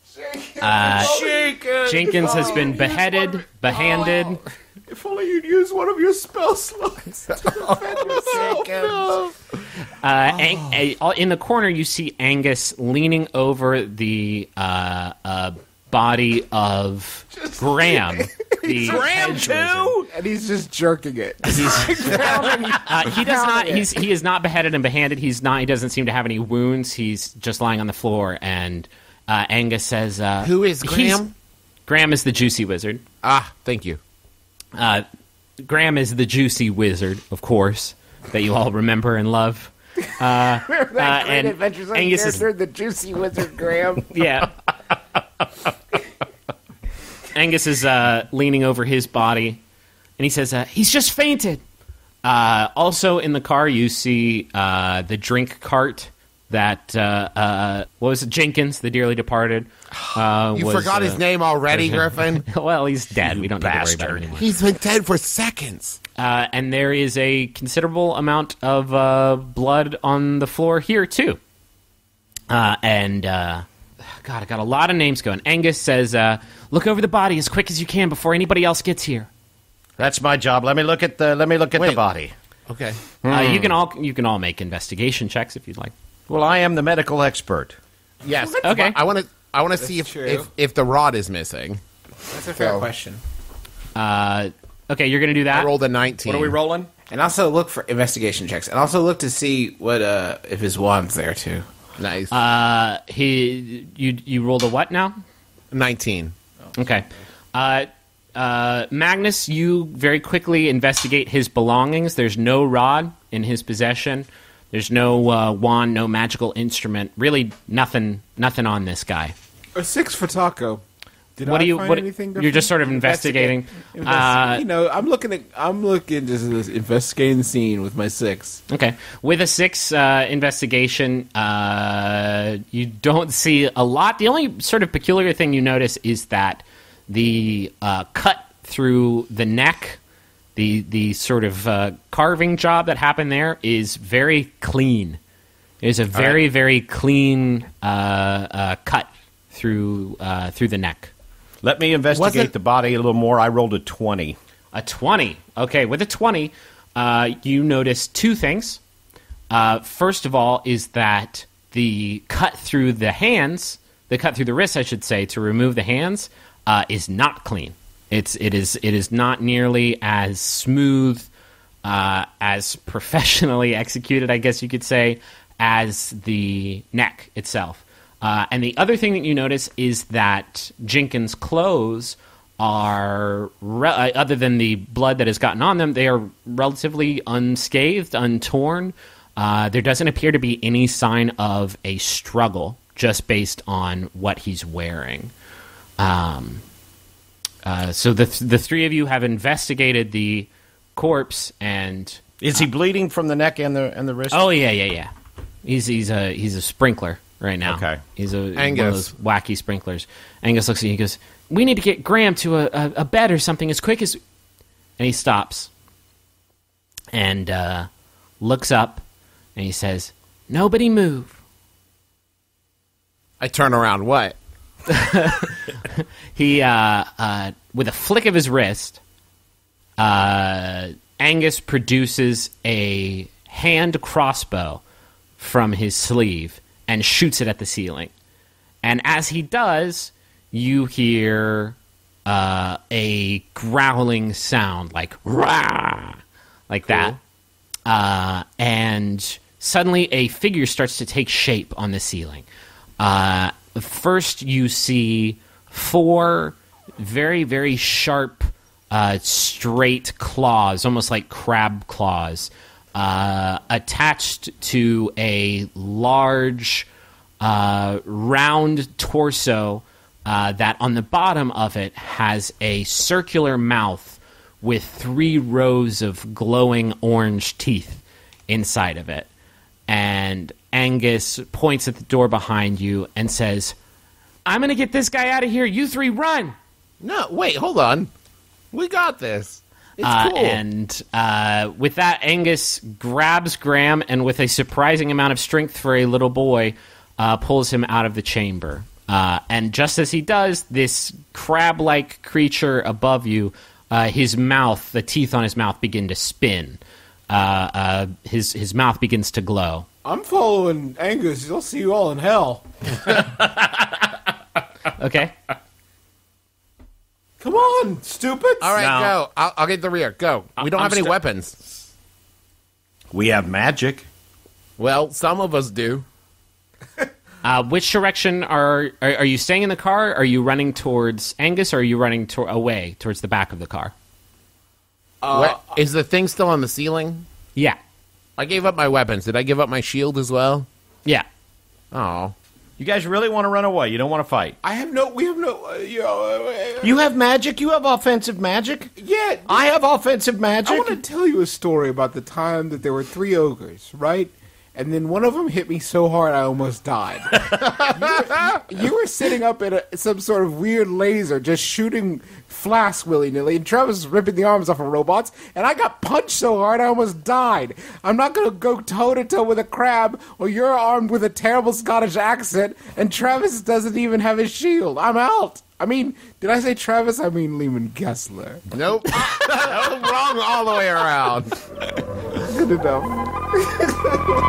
[SPEAKER 1] Jenkins has been beheaded, behanded.
[SPEAKER 4] If only you'd use one of your spell slots to defend yourself.
[SPEAKER 1] In the corner, you see Angus leaning over the body of Graham. The
[SPEAKER 5] Graham,
[SPEAKER 1] hedge
[SPEAKER 5] too?
[SPEAKER 4] And he's just jerking it.
[SPEAKER 1] he does not. He is not beheaded and behanded. He's not. He doesn't seem to have any wounds. He's just lying on the floor. And Angus says,
[SPEAKER 2] Who is Graham?
[SPEAKER 1] Graham is the Juicy Wizard.
[SPEAKER 2] Ah, thank you.
[SPEAKER 1] Graham is the Juicy Wizard, of course, that you all remember and love.
[SPEAKER 4] Remember that great
[SPEAKER 1] and
[SPEAKER 4] Adventures on
[SPEAKER 1] Angus is-
[SPEAKER 4] character, the Juicy Wizard Graham?
[SPEAKER 1] Yeah. Angus is leaning over his body, and he says, he's just fainted. Also in the car, you see the drink cart that, what was it, Jenkins, the dearly departed.
[SPEAKER 2] You forgot his name already, Griffin?
[SPEAKER 1] Well, he's dead. We don't need to worry about
[SPEAKER 5] bastard.
[SPEAKER 1] it anymore.
[SPEAKER 2] He's been dead for seconds.
[SPEAKER 1] And there is a considerable amount of blood on the floor here, too. God, I got a lot of names going. Angus says, look over the body as quick as you can before anybody else gets here.
[SPEAKER 5] That's my job. Let me look at the
[SPEAKER 2] Wait.
[SPEAKER 5] body.
[SPEAKER 2] Okay.
[SPEAKER 1] You can all make investigation checks if you'd like.
[SPEAKER 5] Well, I am the medical expert.
[SPEAKER 2] Yes.
[SPEAKER 1] Okay.
[SPEAKER 2] I want to see
[SPEAKER 4] true.
[SPEAKER 2] if the rod is missing.
[SPEAKER 4] That's a fair question.
[SPEAKER 1] Okay, you're going to do that?
[SPEAKER 2] I rolled a 19.
[SPEAKER 5] What are we rolling?
[SPEAKER 4] And also look for investigation checks. And also look to see what if his wand's there, too.
[SPEAKER 2] Nice.
[SPEAKER 1] You rolled a what now?
[SPEAKER 2] 19.
[SPEAKER 1] Okay. Magnus, you very quickly investigate his belongings. There's no rod in his possession. There's no wand, no magical instrument. Really, nothing on this guy.
[SPEAKER 4] A 6 for Taco. Did
[SPEAKER 1] What
[SPEAKER 4] I
[SPEAKER 1] do you?
[SPEAKER 4] find
[SPEAKER 1] What
[SPEAKER 4] anything
[SPEAKER 1] you're just sort of investigating.
[SPEAKER 4] I'm looking just investigating the scene with my 6.
[SPEAKER 1] Okay, with a 6 investigation, you don't see a lot. The only sort of peculiar thing you notice is that the cut through the neck, the sort of carving job that happened there is very clean. There's a very clean cut through the neck.
[SPEAKER 5] Let me investigate the body a little more. I rolled a 20.
[SPEAKER 1] A 20. Okay, with a 20, you notice 2 things. First of all is that the cut through the hands, the cut through the wrists, I should say, to remove the hands, is not clean. It is not nearly as smooth, as professionally executed, I guess you could say, as the neck itself. And the other thing that you notice is that Jenkins' clothes are, other than the blood that has gotten on them, they are relatively unscathed, untorn. There doesn't appear to be any sign of a struggle, just based on what he's wearing. So the three of you have investigated the corpse, and
[SPEAKER 5] is he bleeding from the neck and the wrist?
[SPEAKER 1] Oh yeah. He's a sprinkler right now.
[SPEAKER 5] Okay.
[SPEAKER 1] He's one
[SPEAKER 2] Angus.
[SPEAKER 1] of those wacky sprinklers. Angus looks at you and goes, "We need to get Graham to a bed or something as quick as..." And he stops and looks up and he says, "Nobody move."
[SPEAKER 2] I turn around. What?
[SPEAKER 1] He, with a flick of his wrist, Angus produces a hand crossbow from his sleeve and shoots it at the ceiling. And as he does, you hear a growling sound, like "rah," like that. And suddenly a figure starts to take shape on the ceiling. First, you see 4 very, very sharp, straight claws, almost like crab claws, attached to a large, round torso that on the bottom of it has a circular mouth with 3 rows of glowing orange teeth inside of it. And Angus points at the door behind you and says, "I'm going to get this guy out of here. You 3 run."
[SPEAKER 2] No, wait, hold on. We got this. It's cool.
[SPEAKER 1] And with that, Angus grabs Graham and with a surprising amount of strength for a little boy, pulls him out of the chamber. And just as he does, this crab-like creature above you, his mouth, the teeth on his mouth begin to spin. His mouth begins to glow.
[SPEAKER 4] I'm following Angus. I'll see you all in hell.
[SPEAKER 1] Okay.
[SPEAKER 4] Come on, stupid.
[SPEAKER 2] All right,
[SPEAKER 1] No.
[SPEAKER 2] go. I'll get the rear. Go. We don't
[SPEAKER 5] I'm
[SPEAKER 2] have any
[SPEAKER 5] st-
[SPEAKER 2] weapons.
[SPEAKER 5] We have magic.
[SPEAKER 2] Well, some of us do.
[SPEAKER 1] Which direction are you staying in the car? Are you running towards Angus, or are you running away towards the back of the car?
[SPEAKER 2] Is the thing still on the ceiling?
[SPEAKER 1] Yeah.
[SPEAKER 2] I gave up my weapons. Did I give up my shield as well?
[SPEAKER 1] Yeah.
[SPEAKER 2] Oh.
[SPEAKER 5] You guys really want to run away? You don't want to fight?
[SPEAKER 4] We have no.
[SPEAKER 5] You have magic? You have offensive magic?
[SPEAKER 4] Yeah.
[SPEAKER 5] I have offensive magic?
[SPEAKER 4] I want to tell you a story about the time that there were 3 ogres, right? And then one of them hit me so hard I almost died. you were sitting up at some sort of weird laser, just shooting flasks willy-nilly, and Travis was ripping the arms off of robots, and I got punched so hard I almost died. I'm not going to go toe-to-toe with a crab, or you're armed with a terrible Scottish accent, and Travis doesn't even have his shield. I'm out. I mean, did I say Travis? I mean Lehman Kessler.
[SPEAKER 2] Nope. Wrong all the way around.
[SPEAKER 4] Good enough.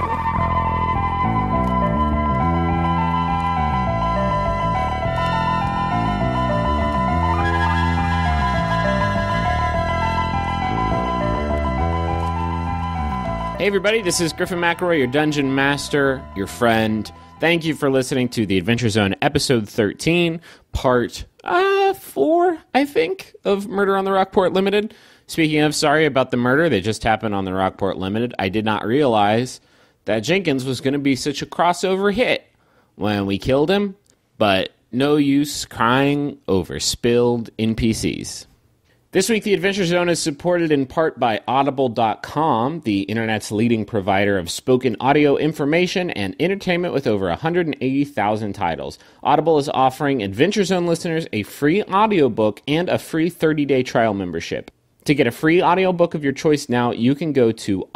[SPEAKER 1] Hey everybody, this is Griffin McElroy, your Dungeon Master, your friend. Thank you for listening to the Adventure Zone, Episode 13, Part 4, I think, of Murder on the Rockport Limited. Speaking of, sorry about the murder that just happened on the Rockport Limited. I did not realize that Jenkins was going to be such a crossover hit when we killed him, but no use crying over spilled NPCs. This week, the Adventure Zone is supported in part by Audible.com, the internet's leading provider of spoken audio information and entertainment with over 180,000 titles. Audible is offering Adventure Zone listeners a free audiobook and a free 30-day trial membership. To get a free audiobook of your choice now, you can go to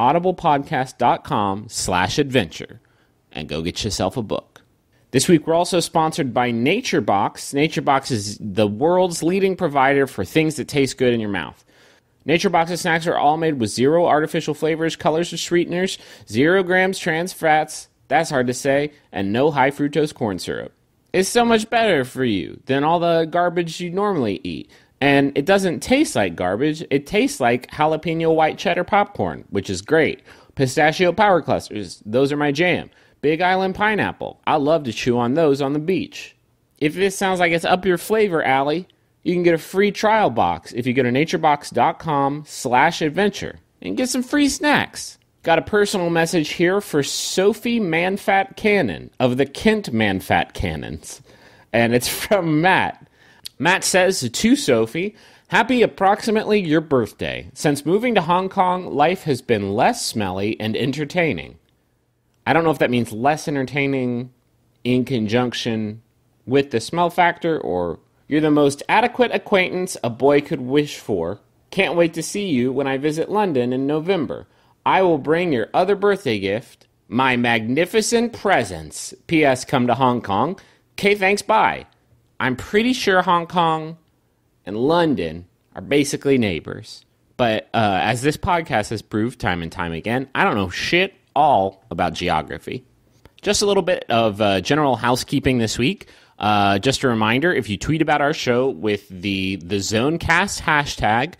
[SPEAKER 1] audiblepodcast.com/adventure and go get yourself a book. This week, we're also sponsored by NatureBox. NatureBox is the world's leading provider for things that taste good in your mouth. NatureBox's snacks are all made with 0 artificial flavors, colors, or sweeteners, 0 grams trans fats, that's hard to say, and no high fructose corn syrup. It's so much better for you than all the garbage you normally eat. And it doesn't taste like garbage. It tastes like jalapeno white cheddar popcorn, which is great. Pistachio power clusters, those are my jam. Big Island pineapple. I love to chew on those on the beach. If this sounds like it's up your flavor alley, you can get a free trial box if you go to naturebox.com/adventure and get some free snacks. Got a personal message here for Sophie Manfat Cannon of the Kent Manfat Cannons. And it's from Matt. Matt says to Sophie, "Happy approximately your birthday. Since moving to Hong Kong, life has been less smelly and entertaining." I don't know if that means less entertaining in conjunction with the smell factor, or you're the most adequate acquaintance a boy could wish for. Can't wait to see you when I visit London in November. I will bring your other birthday gift, my magnificent presents. P.S. Come to Hong Kong. Okay, thanks, bye. I'm pretty sure Hong Kong and London are basically neighbors. But as this podcast has proved time and time again, I don't know shit all about geography. Just a little bit of general housekeeping this week. Just a reminder, if you tweet about our show with the Zonecast hashtag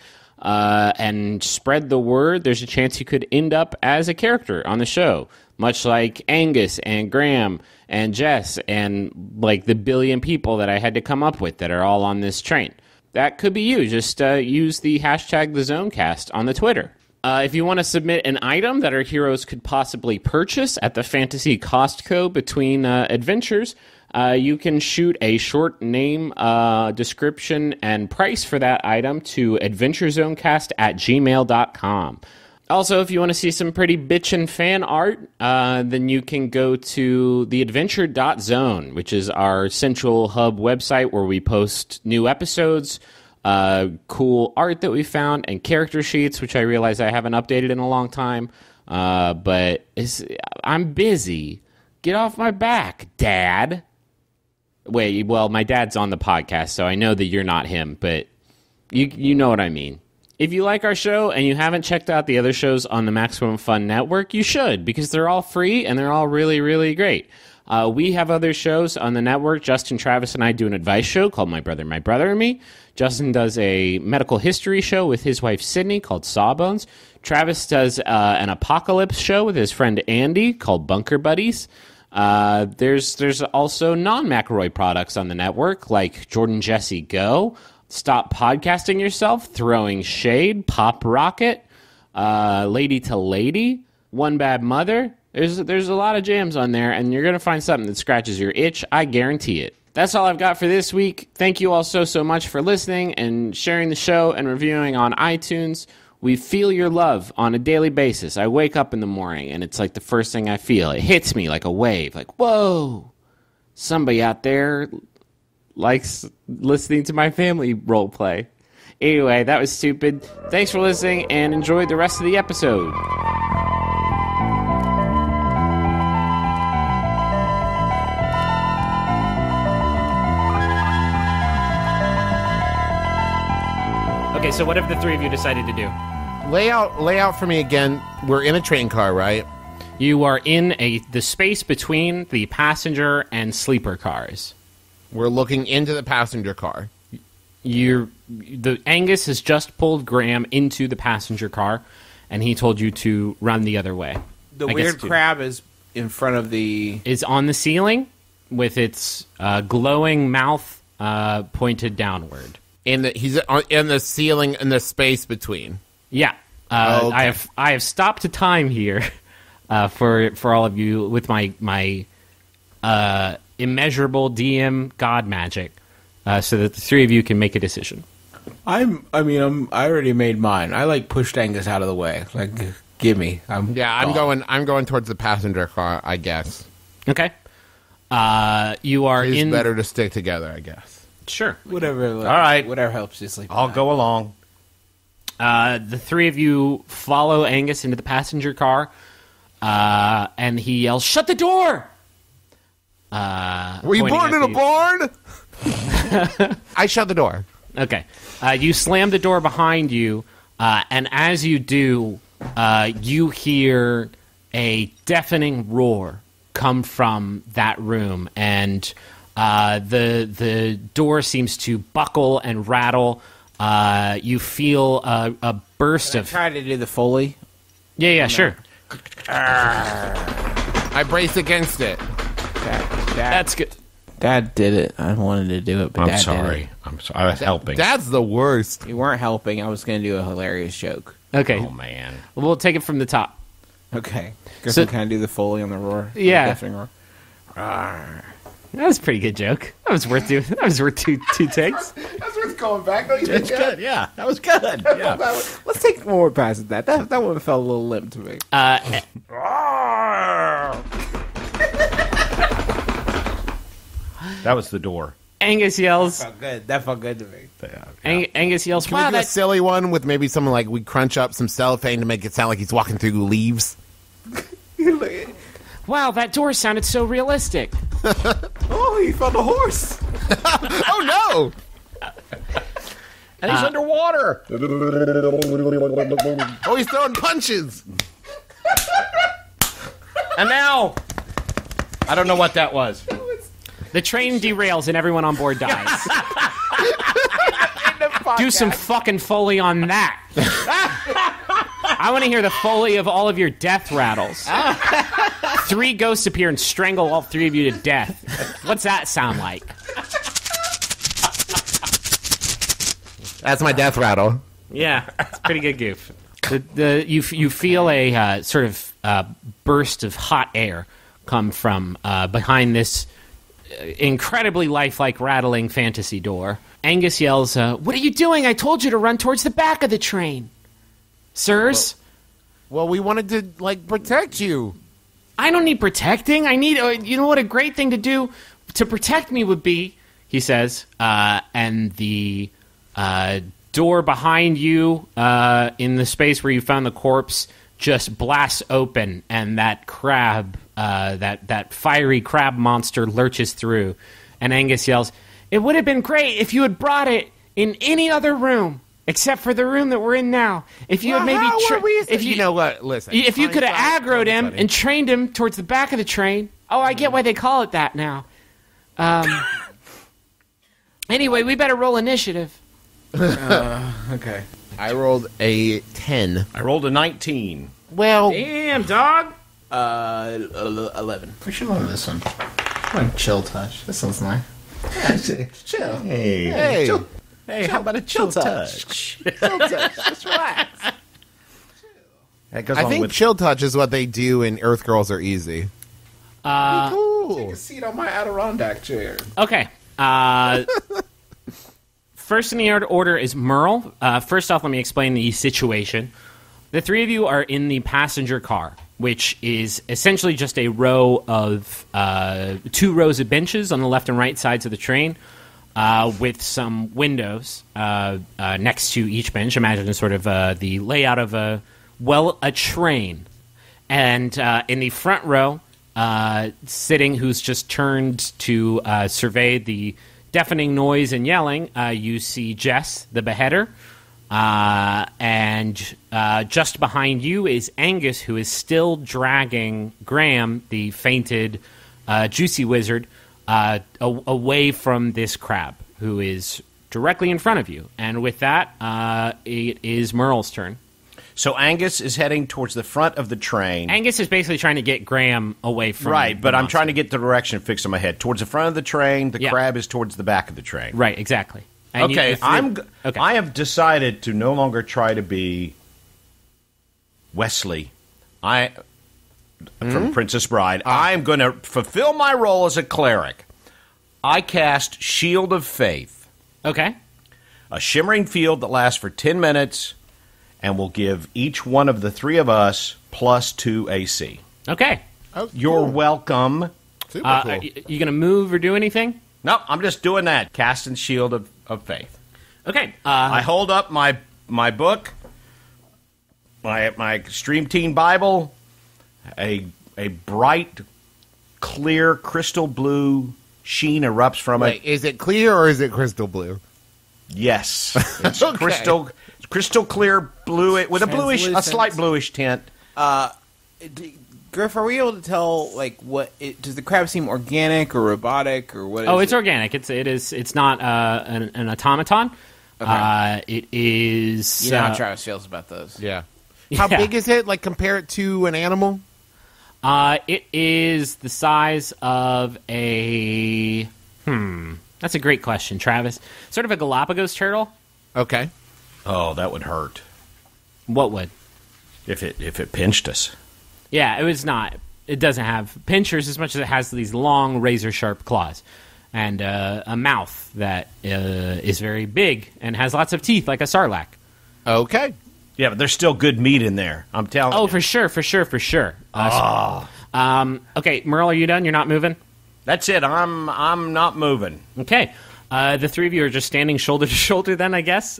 [SPEAKER 1] and spread the word, there's a chance you could end up as a character on the show, much like Angus and Graham and Jess and like the billion people that I had to come up with that are all on this train. That could be you. Just use the hashtag TheZonecast on the Twitter. If you want to submit an item that our heroes could possibly purchase at the Fantasy Costco between adventures, you can shoot a short name, description, and price for that item to adventurezonecast@gmail.com. Also, if you want to see some pretty bitchin' fan art, then you can go to theadventure.zone, which is our central hub website where we post new episodes, cool art that we found, and character sheets, which I realize I haven't updated in a long time. But I'm busy. Get off my back, Dad. Wait, well, my dad's on the podcast, so I know that you're not him, but you know what I mean. If you like our show and you haven't checked out the other shows on the Maximum Fun Network, you should, because they're all free and they're all really, really great. We have other shows on the network. Justin, Travis, and I do an advice show called My Brother and Me. Justin does a medical history show with his wife, Sydney, called Sawbones. Travis does an apocalypse show with his friend Andy called Bunker Buddies. There's also non-McElroy products on the network, like Jordan Jesse Go, Stop Podcasting Yourself, Throwing Shade, Pop Rocket, Lady to Lady, One Bad Mother. There's a lot of jams on there, and you're going to find something that scratches your itch. I guarantee it. That's all I've got for this week. Thank you all so much for listening and sharing the show and reviewing on iTunes. We feel your love on a daily basis. I wake up in the morning, and it's like the first thing I feel. It hits me like a wave. Like, whoa, somebody out there likes listening to my family role play. Anyway, that was stupid. Thanks for listening, and enjoy the rest of the episode. Okay, so what have the three of you decided to do?
[SPEAKER 2] Lay out for me again. We're in a train car, right?
[SPEAKER 1] You are in the space between the passenger and sleeper cars.
[SPEAKER 2] We're looking into the passenger car.
[SPEAKER 1] Angus has just pulled Graham into the passenger car, and he told you to run the other way.
[SPEAKER 4] The weird crab is in front of the...
[SPEAKER 1] Is on the ceiling with its glowing mouth pointed downward.
[SPEAKER 2] He's in the ceiling in the space between.
[SPEAKER 1] Yeah.
[SPEAKER 2] Okay.
[SPEAKER 1] I have stopped the time here for all of you with my immeasurable DM god magic, so that the three of you can make a decision.
[SPEAKER 4] I already made mine. I pushed Angus out of the way. Give me. I'm
[SPEAKER 2] going towards the passenger car, I guess.
[SPEAKER 1] Okay. You are
[SPEAKER 2] It's
[SPEAKER 1] in.
[SPEAKER 2] better to stick together, I guess.
[SPEAKER 1] Sure.
[SPEAKER 4] Whatever.
[SPEAKER 5] All right.
[SPEAKER 4] Whatever helps you sleep.
[SPEAKER 5] I'll go along.
[SPEAKER 1] The three of you follow Angus into the passenger car, and he yells, "Shut the door!"
[SPEAKER 2] Were you
[SPEAKER 1] pointing
[SPEAKER 2] born
[SPEAKER 1] at
[SPEAKER 2] in a
[SPEAKER 1] the-
[SPEAKER 2] barn? I shut the door.
[SPEAKER 1] Okay. You slam the door behind you, and as you do, you hear a deafening roar come from that room, and the door seems to buckle and rattle. You feel a burst of...
[SPEAKER 4] Try to do the Foley.
[SPEAKER 1] Yeah, sure.
[SPEAKER 2] I brace against it.
[SPEAKER 1] That's good.
[SPEAKER 4] Dad did it. I wanted to do it, but
[SPEAKER 5] I'm
[SPEAKER 4] Dad
[SPEAKER 5] sorry.
[SPEAKER 4] did
[SPEAKER 5] I'm sorry. I was helping.
[SPEAKER 2] That's the worst.
[SPEAKER 4] it. You weren't helping. I was going to do a hilarious joke.
[SPEAKER 1] Okay.
[SPEAKER 5] Oh, man.
[SPEAKER 1] We'll take it from the top.
[SPEAKER 4] Okay. Guess
[SPEAKER 1] So-
[SPEAKER 4] I kind of do the Foley on the roar.
[SPEAKER 1] Yeah.
[SPEAKER 4] The deafening roar.
[SPEAKER 1] That was a pretty good joke. That was worth two takes.
[SPEAKER 4] That's worth going back. No, you
[SPEAKER 5] It's good. Yeah, that was good. Yeah.
[SPEAKER 4] Let's take more past that. That one felt a little limp to me.
[SPEAKER 5] That was the door.
[SPEAKER 1] Angus yells.
[SPEAKER 4] That felt good to me.
[SPEAKER 1] Angus yells.
[SPEAKER 2] Can
[SPEAKER 1] Wow,
[SPEAKER 2] we do a
[SPEAKER 1] that's
[SPEAKER 2] silly one with maybe someone we crunch up some cellophane to make it sound like he's walking through leaves?
[SPEAKER 1] wow. That door sounded so realistic.
[SPEAKER 4] Oh, he found a horse.
[SPEAKER 2] Oh no!
[SPEAKER 5] And he's underwater.
[SPEAKER 2] Oh, he's throwing punches.
[SPEAKER 5] And now, I don't know what that was.
[SPEAKER 1] The train derails and everyone on board dies. Do some fucking Foley on that. I want to hear the Foley of all of your death rattles. 3 ghosts appear and strangle all 3 of you to death. What's that sound like?
[SPEAKER 2] That's my death rattle.
[SPEAKER 1] Yeah, it's a pretty good goof. You feel a sort of burst of hot air come from behind this incredibly lifelike, rattling fantasy door. Angus yells, "What are you doing? I told you to run towards the back of the train, sirs."
[SPEAKER 2] Well, we wanted to protect you.
[SPEAKER 1] I don't need protecting. I need, you know what a great thing to do to protect me would be, he says, and the door behind you in the space where you found the corpse just blasts open, and that crab, that fiery crab monster lurches through, and Angus yells, "It would have been great if you had brought it in any other room except for the room that we're in now. If you had maybe, if
[SPEAKER 2] you know what? Listen,
[SPEAKER 1] if you could have aggroed him
[SPEAKER 2] buddy.
[SPEAKER 1] and trained him towards the back of the train. Oh, I get why they call it that now. Anyway, we better roll initiative.
[SPEAKER 4] Okay.
[SPEAKER 2] I rolled a 10.
[SPEAKER 5] I rolled a 19.
[SPEAKER 2] Well,
[SPEAKER 1] Damn, dog.
[SPEAKER 4] 11.
[SPEAKER 6] We should love this one. Come on, chill touch. This one's nice. Actually, chill.
[SPEAKER 2] hey,
[SPEAKER 5] Hey, how about a chill touch?
[SPEAKER 6] Just relax.
[SPEAKER 5] That goes
[SPEAKER 2] I
[SPEAKER 5] along
[SPEAKER 2] think
[SPEAKER 5] with
[SPEAKER 2] chill touch is what they do in Earth Girls Are Easy.
[SPEAKER 6] Take a seat on my Adirondack chair.
[SPEAKER 1] Okay. First in the order is Merle. First off, let me explain the situation. The 3 of you are in the passenger car, which is essentially just a row of 2 rows of benches on the left and right sides of the train, with some windows next to each bench. Imagine sort of the layout of a train. And in the front row, sitting, who's just turned to survey the deafening noise and yelling, you see Jess, the beheader. And just behind you is Angus, who is still dragging Graham, the fainted juicy wizard, away from this crab, who is directly in front of you. And with that, it is Merle's turn.
[SPEAKER 5] So Angus is heading towards the front of the train.
[SPEAKER 1] Angus is basically trying to get Graham away from
[SPEAKER 5] Right, but
[SPEAKER 1] the
[SPEAKER 5] I'm
[SPEAKER 1] monster.
[SPEAKER 5] trying to get the direction fixed in my head. Towards the front of the train, the
[SPEAKER 1] Yeah.
[SPEAKER 5] crab is towards the back of the train.
[SPEAKER 1] Right, exactly. And
[SPEAKER 5] Okay,
[SPEAKER 1] okay.
[SPEAKER 5] I have decided to no longer try to be Wesley. From Princess Bride. I'm going to fulfill my role as a cleric. I cast Shield of Faith,
[SPEAKER 1] Okay.
[SPEAKER 5] a shimmering field that lasts for 10 minutes and will give each one of the three of us plus 2 AC.
[SPEAKER 1] Okay.
[SPEAKER 2] Oh,
[SPEAKER 5] You're
[SPEAKER 2] cool.
[SPEAKER 5] welcome.
[SPEAKER 2] Super cool.
[SPEAKER 1] Are you going to move or do anything?
[SPEAKER 5] No, I'm just doing that. Casting Shield of Faith.
[SPEAKER 1] Okay.
[SPEAKER 5] I hold up my book, my Stream Team Bible, a bright, clear, crystal blue sheen erupts from
[SPEAKER 2] Wait,
[SPEAKER 5] it.
[SPEAKER 2] is it clear or is it crystal blue?
[SPEAKER 5] Yes, it's
[SPEAKER 2] Okay.
[SPEAKER 5] crystal clear blue with a
[SPEAKER 4] Translucent.
[SPEAKER 5] slight bluish tint.
[SPEAKER 4] Griff, are we able to tell does the crab seem organic or robotic or what?
[SPEAKER 1] Oh,
[SPEAKER 4] is
[SPEAKER 1] it's
[SPEAKER 4] it?
[SPEAKER 1] organic. It's not an automaton.
[SPEAKER 4] Okay.
[SPEAKER 1] It is.
[SPEAKER 4] You know how Travis feels about those.
[SPEAKER 2] Yeah. How
[SPEAKER 1] Yeah.
[SPEAKER 2] big is it? Like, compare it to an animal?
[SPEAKER 1] It is the size of a. That's a great question, Travis. Sort of a Galapagos turtle.
[SPEAKER 2] Okay.
[SPEAKER 5] Oh, that would hurt
[SPEAKER 1] What would?
[SPEAKER 5] if it pinched us.
[SPEAKER 1] Yeah, it was not. It doesn't have pinchers as much as it has these long, razor-sharp claws. And a mouth that is very big and has lots of teeth like a sarlacc.
[SPEAKER 2] Okay.
[SPEAKER 5] Yeah, but there's still good meat in there. I'm telling
[SPEAKER 1] Oh,
[SPEAKER 5] you.
[SPEAKER 1] for sure. Okay, Merle, are you done? You're not moving?
[SPEAKER 5] That's it. I'm not moving.
[SPEAKER 1] Okay. The three of you are just standing shoulder to shoulder then, I guess.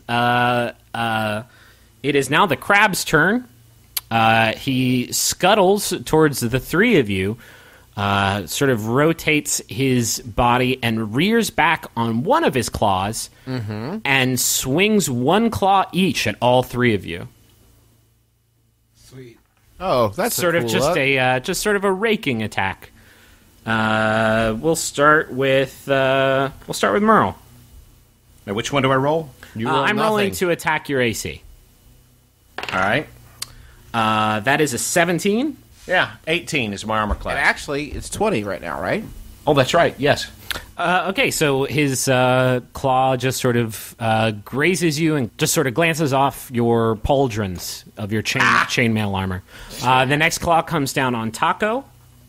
[SPEAKER 1] It is now the crab's turn. He scuttles towards the three of you, sort of rotates his body and rears back on one of his claws and swings one claw each at all three of you.
[SPEAKER 4] Sweet.
[SPEAKER 2] Oh, that's
[SPEAKER 1] Sort
[SPEAKER 2] a
[SPEAKER 1] of
[SPEAKER 2] cool
[SPEAKER 1] just
[SPEAKER 2] look.
[SPEAKER 1] just sort of a raking attack. We'll start with Merle.
[SPEAKER 5] Now, which one do I roll?
[SPEAKER 2] You roll
[SPEAKER 1] I'm rolling
[SPEAKER 2] nothing.
[SPEAKER 1] to attack your AC.
[SPEAKER 5] All right.
[SPEAKER 1] That is a 17.
[SPEAKER 5] Yeah, 18 is my armor
[SPEAKER 4] And
[SPEAKER 5] class.
[SPEAKER 4] actually, it's 20 right now, right?
[SPEAKER 5] Oh, that's right. Yes.
[SPEAKER 1] Okay, so his claw just sort of grazes you and just sort of glances off your pauldrons of your chainmail armor. The next claw comes down on Taco.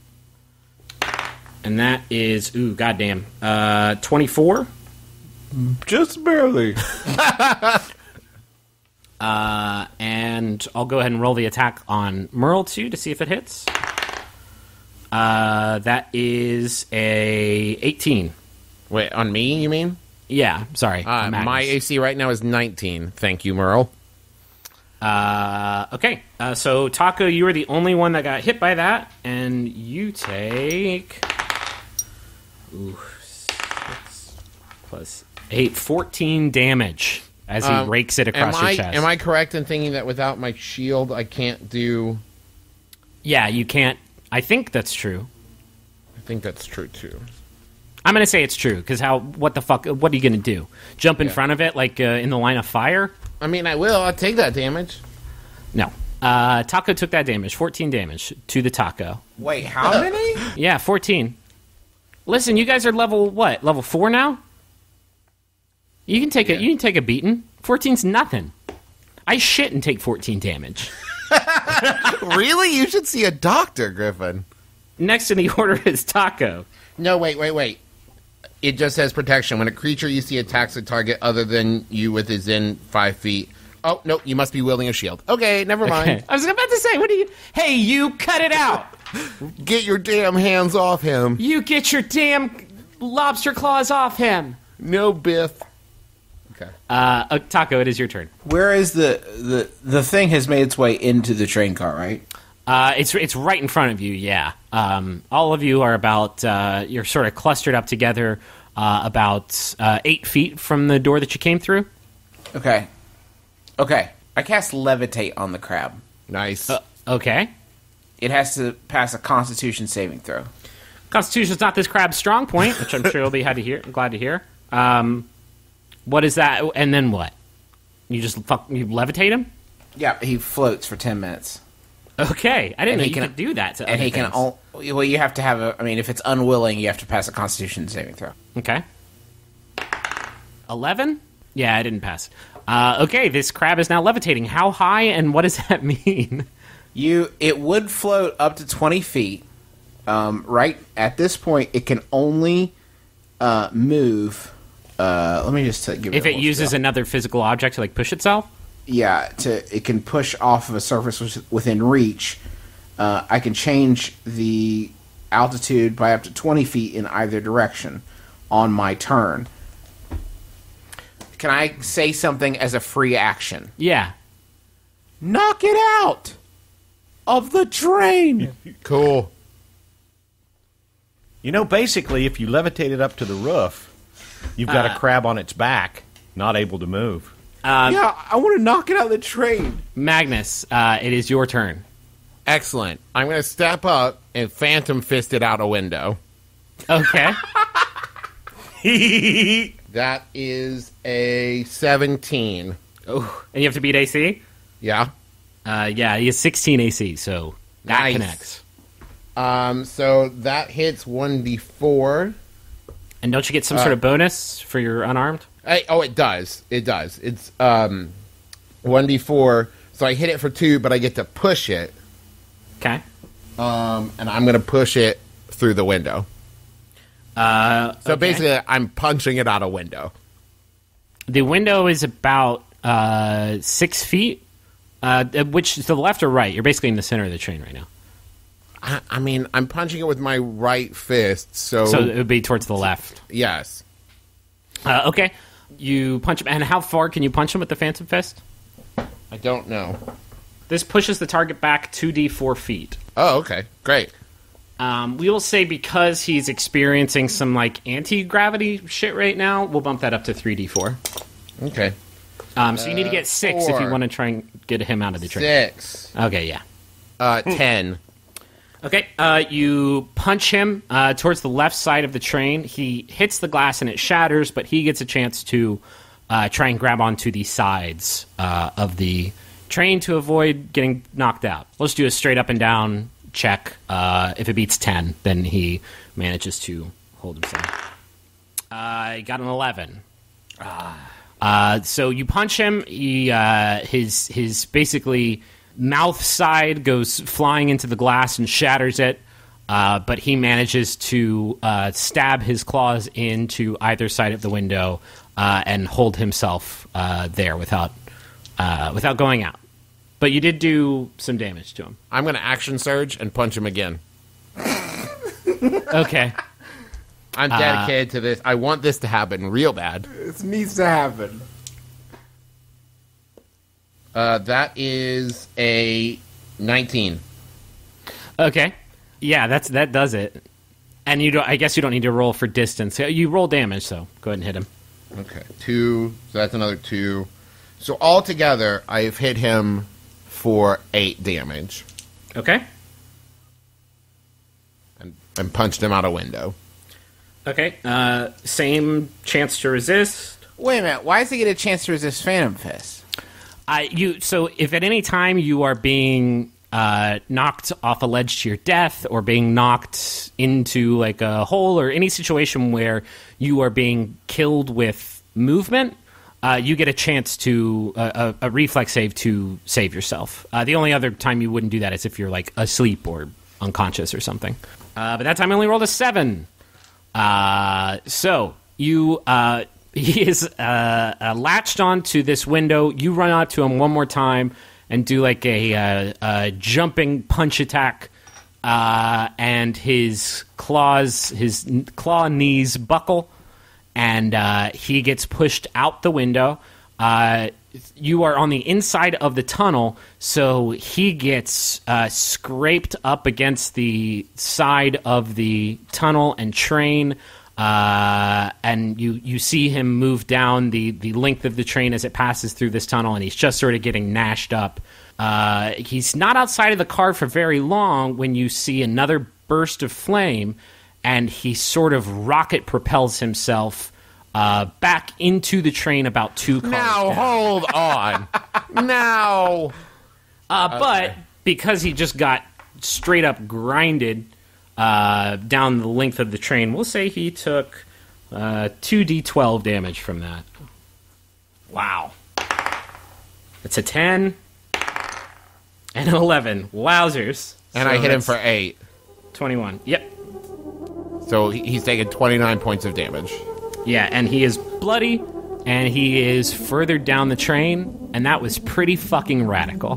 [SPEAKER 1] And that is, goddamn, 24.
[SPEAKER 4] Just barely.
[SPEAKER 1] And I'll go ahead and roll the attack on Merle, too, to see if it hits. That is a 18.
[SPEAKER 2] Wait, on me, you mean?
[SPEAKER 1] Yeah, sorry. Magnus.
[SPEAKER 2] My AC right now is 19. Thank you, Merle.
[SPEAKER 1] Okay, so Taco, you were the only one that got hit by that, and you take 6 plus 8, 14 damage as he rakes it across your chest.
[SPEAKER 2] Am I correct in thinking that without my shield, I can't do...
[SPEAKER 1] Yeah, you can't. I think that's true.
[SPEAKER 2] I think that's true, too.
[SPEAKER 1] I'm going to say it's true, because what the fuck, what are you going to do? Jump in front of it, like in the line of fire?
[SPEAKER 2] I mean, I will. I'll take that damage.
[SPEAKER 1] No. Taco took that damage, 14 damage to the Taco.
[SPEAKER 4] Wait, how many?
[SPEAKER 1] Yeah, 14. Listen, you guys are level, what, level 4 now? You can take a beating. 14's nothing. I shit and take 14 damage.
[SPEAKER 2] Really? You should see a doctor, Griffin.
[SPEAKER 1] Next in the order is Taco.
[SPEAKER 2] No, wait. It just says protection. When a creature you see attacks a target other than you within 5 feet. Oh, no, you must be wielding a shield. Okay, never mind.
[SPEAKER 1] Okay. I was about to say, what do you... Hey, you cut it out.
[SPEAKER 2] Get your damn hands off him.
[SPEAKER 1] You get your damn lobster claws off him.
[SPEAKER 2] No, Biff. Okay.
[SPEAKER 1] Taco, it is your turn.
[SPEAKER 4] Where is the thing has made its way into the train car, right?
[SPEAKER 1] It's right in front of you, yeah. All of you are about... you're sort of clustered up together about 8 feet from the door that you came through.
[SPEAKER 4] Okay. I cast Levitate on the crab.
[SPEAKER 2] Nice.
[SPEAKER 1] Okay.
[SPEAKER 4] It has to pass a Constitution saving throw.
[SPEAKER 1] Constitution's not this crab's strong point, which I'm sure you'll be glad to hear. What is that? And then what? You just you levitate him?
[SPEAKER 4] Yeah, he floats for 10 minutes.
[SPEAKER 1] Okay, I didn't know
[SPEAKER 4] he
[SPEAKER 1] you
[SPEAKER 4] can-
[SPEAKER 1] could do that. To
[SPEAKER 4] And
[SPEAKER 1] other
[SPEAKER 4] he can...
[SPEAKER 1] things.
[SPEAKER 4] Well, you have to have if it's unwilling, you have to pass a Constitution saving throw.
[SPEAKER 1] Okay. 11? Yeah, I didn't pass. Okay, this crab is now levitating. How high and what does that mean?
[SPEAKER 4] It would float up to 20 feet. Right at this point, it can only move. Let me just give
[SPEAKER 1] If
[SPEAKER 4] a
[SPEAKER 1] it
[SPEAKER 4] whole
[SPEAKER 1] uses
[SPEAKER 4] spiel.
[SPEAKER 1] another physical object to like push itself?
[SPEAKER 4] It can push off of a surface within reach. I can change the altitude by up to 20 feet in either direction on my turn. Can I say something as a free action?
[SPEAKER 1] Yeah.
[SPEAKER 4] Knock it out of the train.
[SPEAKER 2] Cool.
[SPEAKER 5] Basically, if you levitate it up to the roof, you've got a crab on its back, not able to move.
[SPEAKER 4] Yeah, I want to knock it out of the train.
[SPEAKER 1] Magnus, it is your turn.
[SPEAKER 2] Excellent. I'm going to step up and Phantom Fist it out a window.
[SPEAKER 1] Okay.
[SPEAKER 2] That is a 17.
[SPEAKER 1] Oh, and you have to beat AC?
[SPEAKER 2] Yeah.
[SPEAKER 1] Yeah, he has 16 AC, so that
[SPEAKER 2] Nice.
[SPEAKER 1] connects.
[SPEAKER 2] So that hits 1d4.
[SPEAKER 1] And don't you get some sort of bonus for your unarmed?
[SPEAKER 2] It does. It does. It's 1d4. So I hit it for 2, but I get to push it.
[SPEAKER 1] Okay.
[SPEAKER 2] And I'm going to push it through the window. So basically, I'm punching it out a window.
[SPEAKER 1] The window is about 6 feet, which is to the left or right? You're basically in the center of the train right now.
[SPEAKER 2] I mean, I'm punching it with my right fist, so
[SPEAKER 1] So it would be towards the left.
[SPEAKER 2] yes.
[SPEAKER 1] Okay. You punch him. And how far can you punch him with the Phantom Fist?
[SPEAKER 2] I don't know.
[SPEAKER 1] This pushes the target back 2d4 feet.
[SPEAKER 2] Oh, okay. Great.
[SPEAKER 1] We will say because he's experiencing some like anti-gravity shit right now, we'll bump that up to 3d4.
[SPEAKER 2] Okay.
[SPEAKER 1] So you need to get 6 if you
[SPEAKER 2] 4.
[SPEAKER 1] want to try and get him out of the train.
[SPEAKER 2] 6.
[SPEAKER 1] Okay, yeah.
[SPEAKER 2] 10.
[SPEAKER 1] Okay, you punch him towards the left side of the train. He hits the glass and it shatters, but he gets a chance to try and grab onto the sides of the train to avoid getting knocked out. Let's do a straight up and down check. If it beats 10, then he manages to hold himself. He got an 11. So you punch him. He his basically mouth side goes flying into the glass and shatters it. But he manages to stab his claws into either side of the window and hold himself there without going out. But you did do some damage to him.
[SPEAKER 2] I'm going to action surge and punch him again.
[SPEAKER 1] Okay.
[SPEAKER 2] I'm dedicated to this. I want this to happen real bad.
[SPEAKER 4] This needs to happen.
[SPEAKER 2] That is a 19.
[SPEAKER 1] Okay. Yeah, that does it. And I guess you don't need to roll for distance. You roll damage, so go ahead and hit him.
[SPEAKER 2] Okay. 2. So that's another 2. So altogether, I've hit him for 8 damage.
[SPEAKER 1] Okay.
[SPEAKER 2] And punched him out a window.
[SPEAKER 1] Okay. Same chance to resist.
[SPEAKER 4] Wait a minute. Why does he get a chance to resist Phantom Fist?
[SPEAKER 1] So if at any time you are being knocked off a ledge to your death or being knocked into like a hole or any situation where you are being killed with movement, you get a chance to a reflex save to save yourself. The only other time you wouldn't do that is if you're like asleep or unconscious or something. But that time I only rolled a 7. So you he is latched onto this window. You run out to him one more time and do like a jumping punch attack, and his claw knees buckle, and he gets pushed out the window. You are on the inside of the tunnel, so he gets scraped up against the side of the tunnel and train. And you see him move down the length of the train as it passes through this tunnel, and he's just sort of getting gnashed up. He's not outside of the car for very long when you see another burst of flame, and he sort of rocket propels himself back into the train about 2 cars
[SPEAKER 2] Now,
[SPEAKER 1] down.
[SPEAKER 2] hold on. Now.
[SPEAKER 1] But because he just got straight up grinded down the length of the train, we'll say he took 2d12 damage from that. Wow. It's a 10 and an 11. Wowzers.
[SPEAKER 2] And
[SPEAKER 1] So
[SPEAKER 2] I hit him
[SPEAKER 1] that's
[SPEAKER 2] for 8.
[SPEAKER 1] 21. Yep.
[SPEAKER 2] So he's taking 29 points of damage.
[SPEAKER 1] Yeah, and he is bloody, and he is further down the train, and that was pretty fucking radical.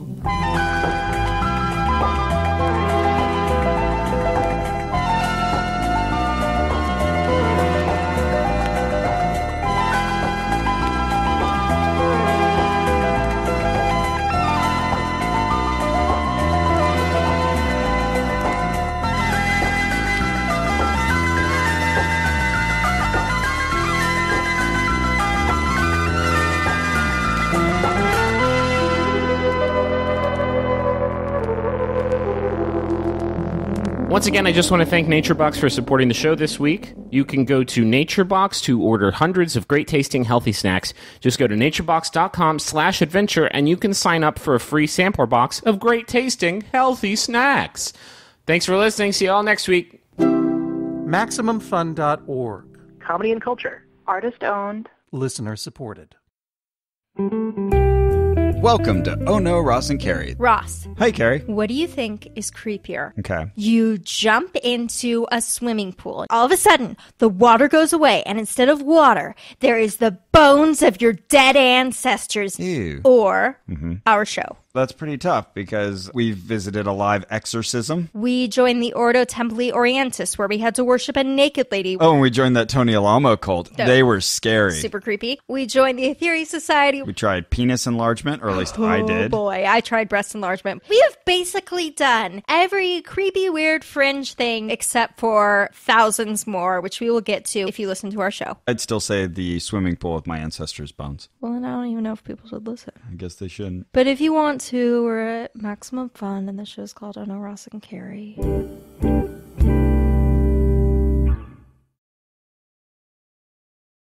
[SPEAKER 1] Once again, I just want to thank NatureBox for supporting the show this week. You can go to NatureBox to order hundreds of great-tasting healthy snacks. Just go to naturebox.com/adventure, and you can sign up for a free sampler box of great-tasting healthy snacks. Thanks for listening. See you all next week.
[SPEAKER 7] MaximumFun.org.
[SPEAKER 8] Comedy and culture. Artist owned.
[SPEAKER 7] Listener supported.
[SPEAKER 9] Welcome to Oh No, Ross and Carrie.
[SPEAKER 10] Ross,
[SPEAKER 9] Hi, Carrie.
[SPEAKER 10] what do you think is creepier?
[SPEAKER 9] Okay.
[SPEAKER 10] You jump into a swimming pool. All of a sudden, the water goes away, and instead of water, there is the bones of your dead ancestors.
[SPEAKER 9] Ew.
[SPEAKER 10] Or our show.
[SPEAKER 9] That's pretty tough because we visited a live exorcism.
[SPEAKER 10] We joined the Ordo Templi Orientis, where we had to worship a naked lady.
[SPEAKER 9] Oh, and we joined that Tony Alamo cult.
[SPEAKER 10] Oh.
[SPEAKER 9] They were scary.
[SPEAKER 10] Super creepy. We joined the Aetheri Society.
[SPEAKER 9] We tried penis enlargement, or at least I did.
[SPEAKER 10] Oh boy, I tried breast enlargement. We have basically done every creepy, weird, fringe thing except for thousands more, which we will get to if you listen to our show.
[SPEAKER 9] I'd still say the swimming pool with my ancestors' bones.
[SPEAKER 10] Well, then I don't even know if people should listen.
[SPEAKER 9] I guess they shouldn't.
[SPEAKER 10] But if you want to, we're at Maximum Fun, and the show's called Oh No, Ross and Carrie.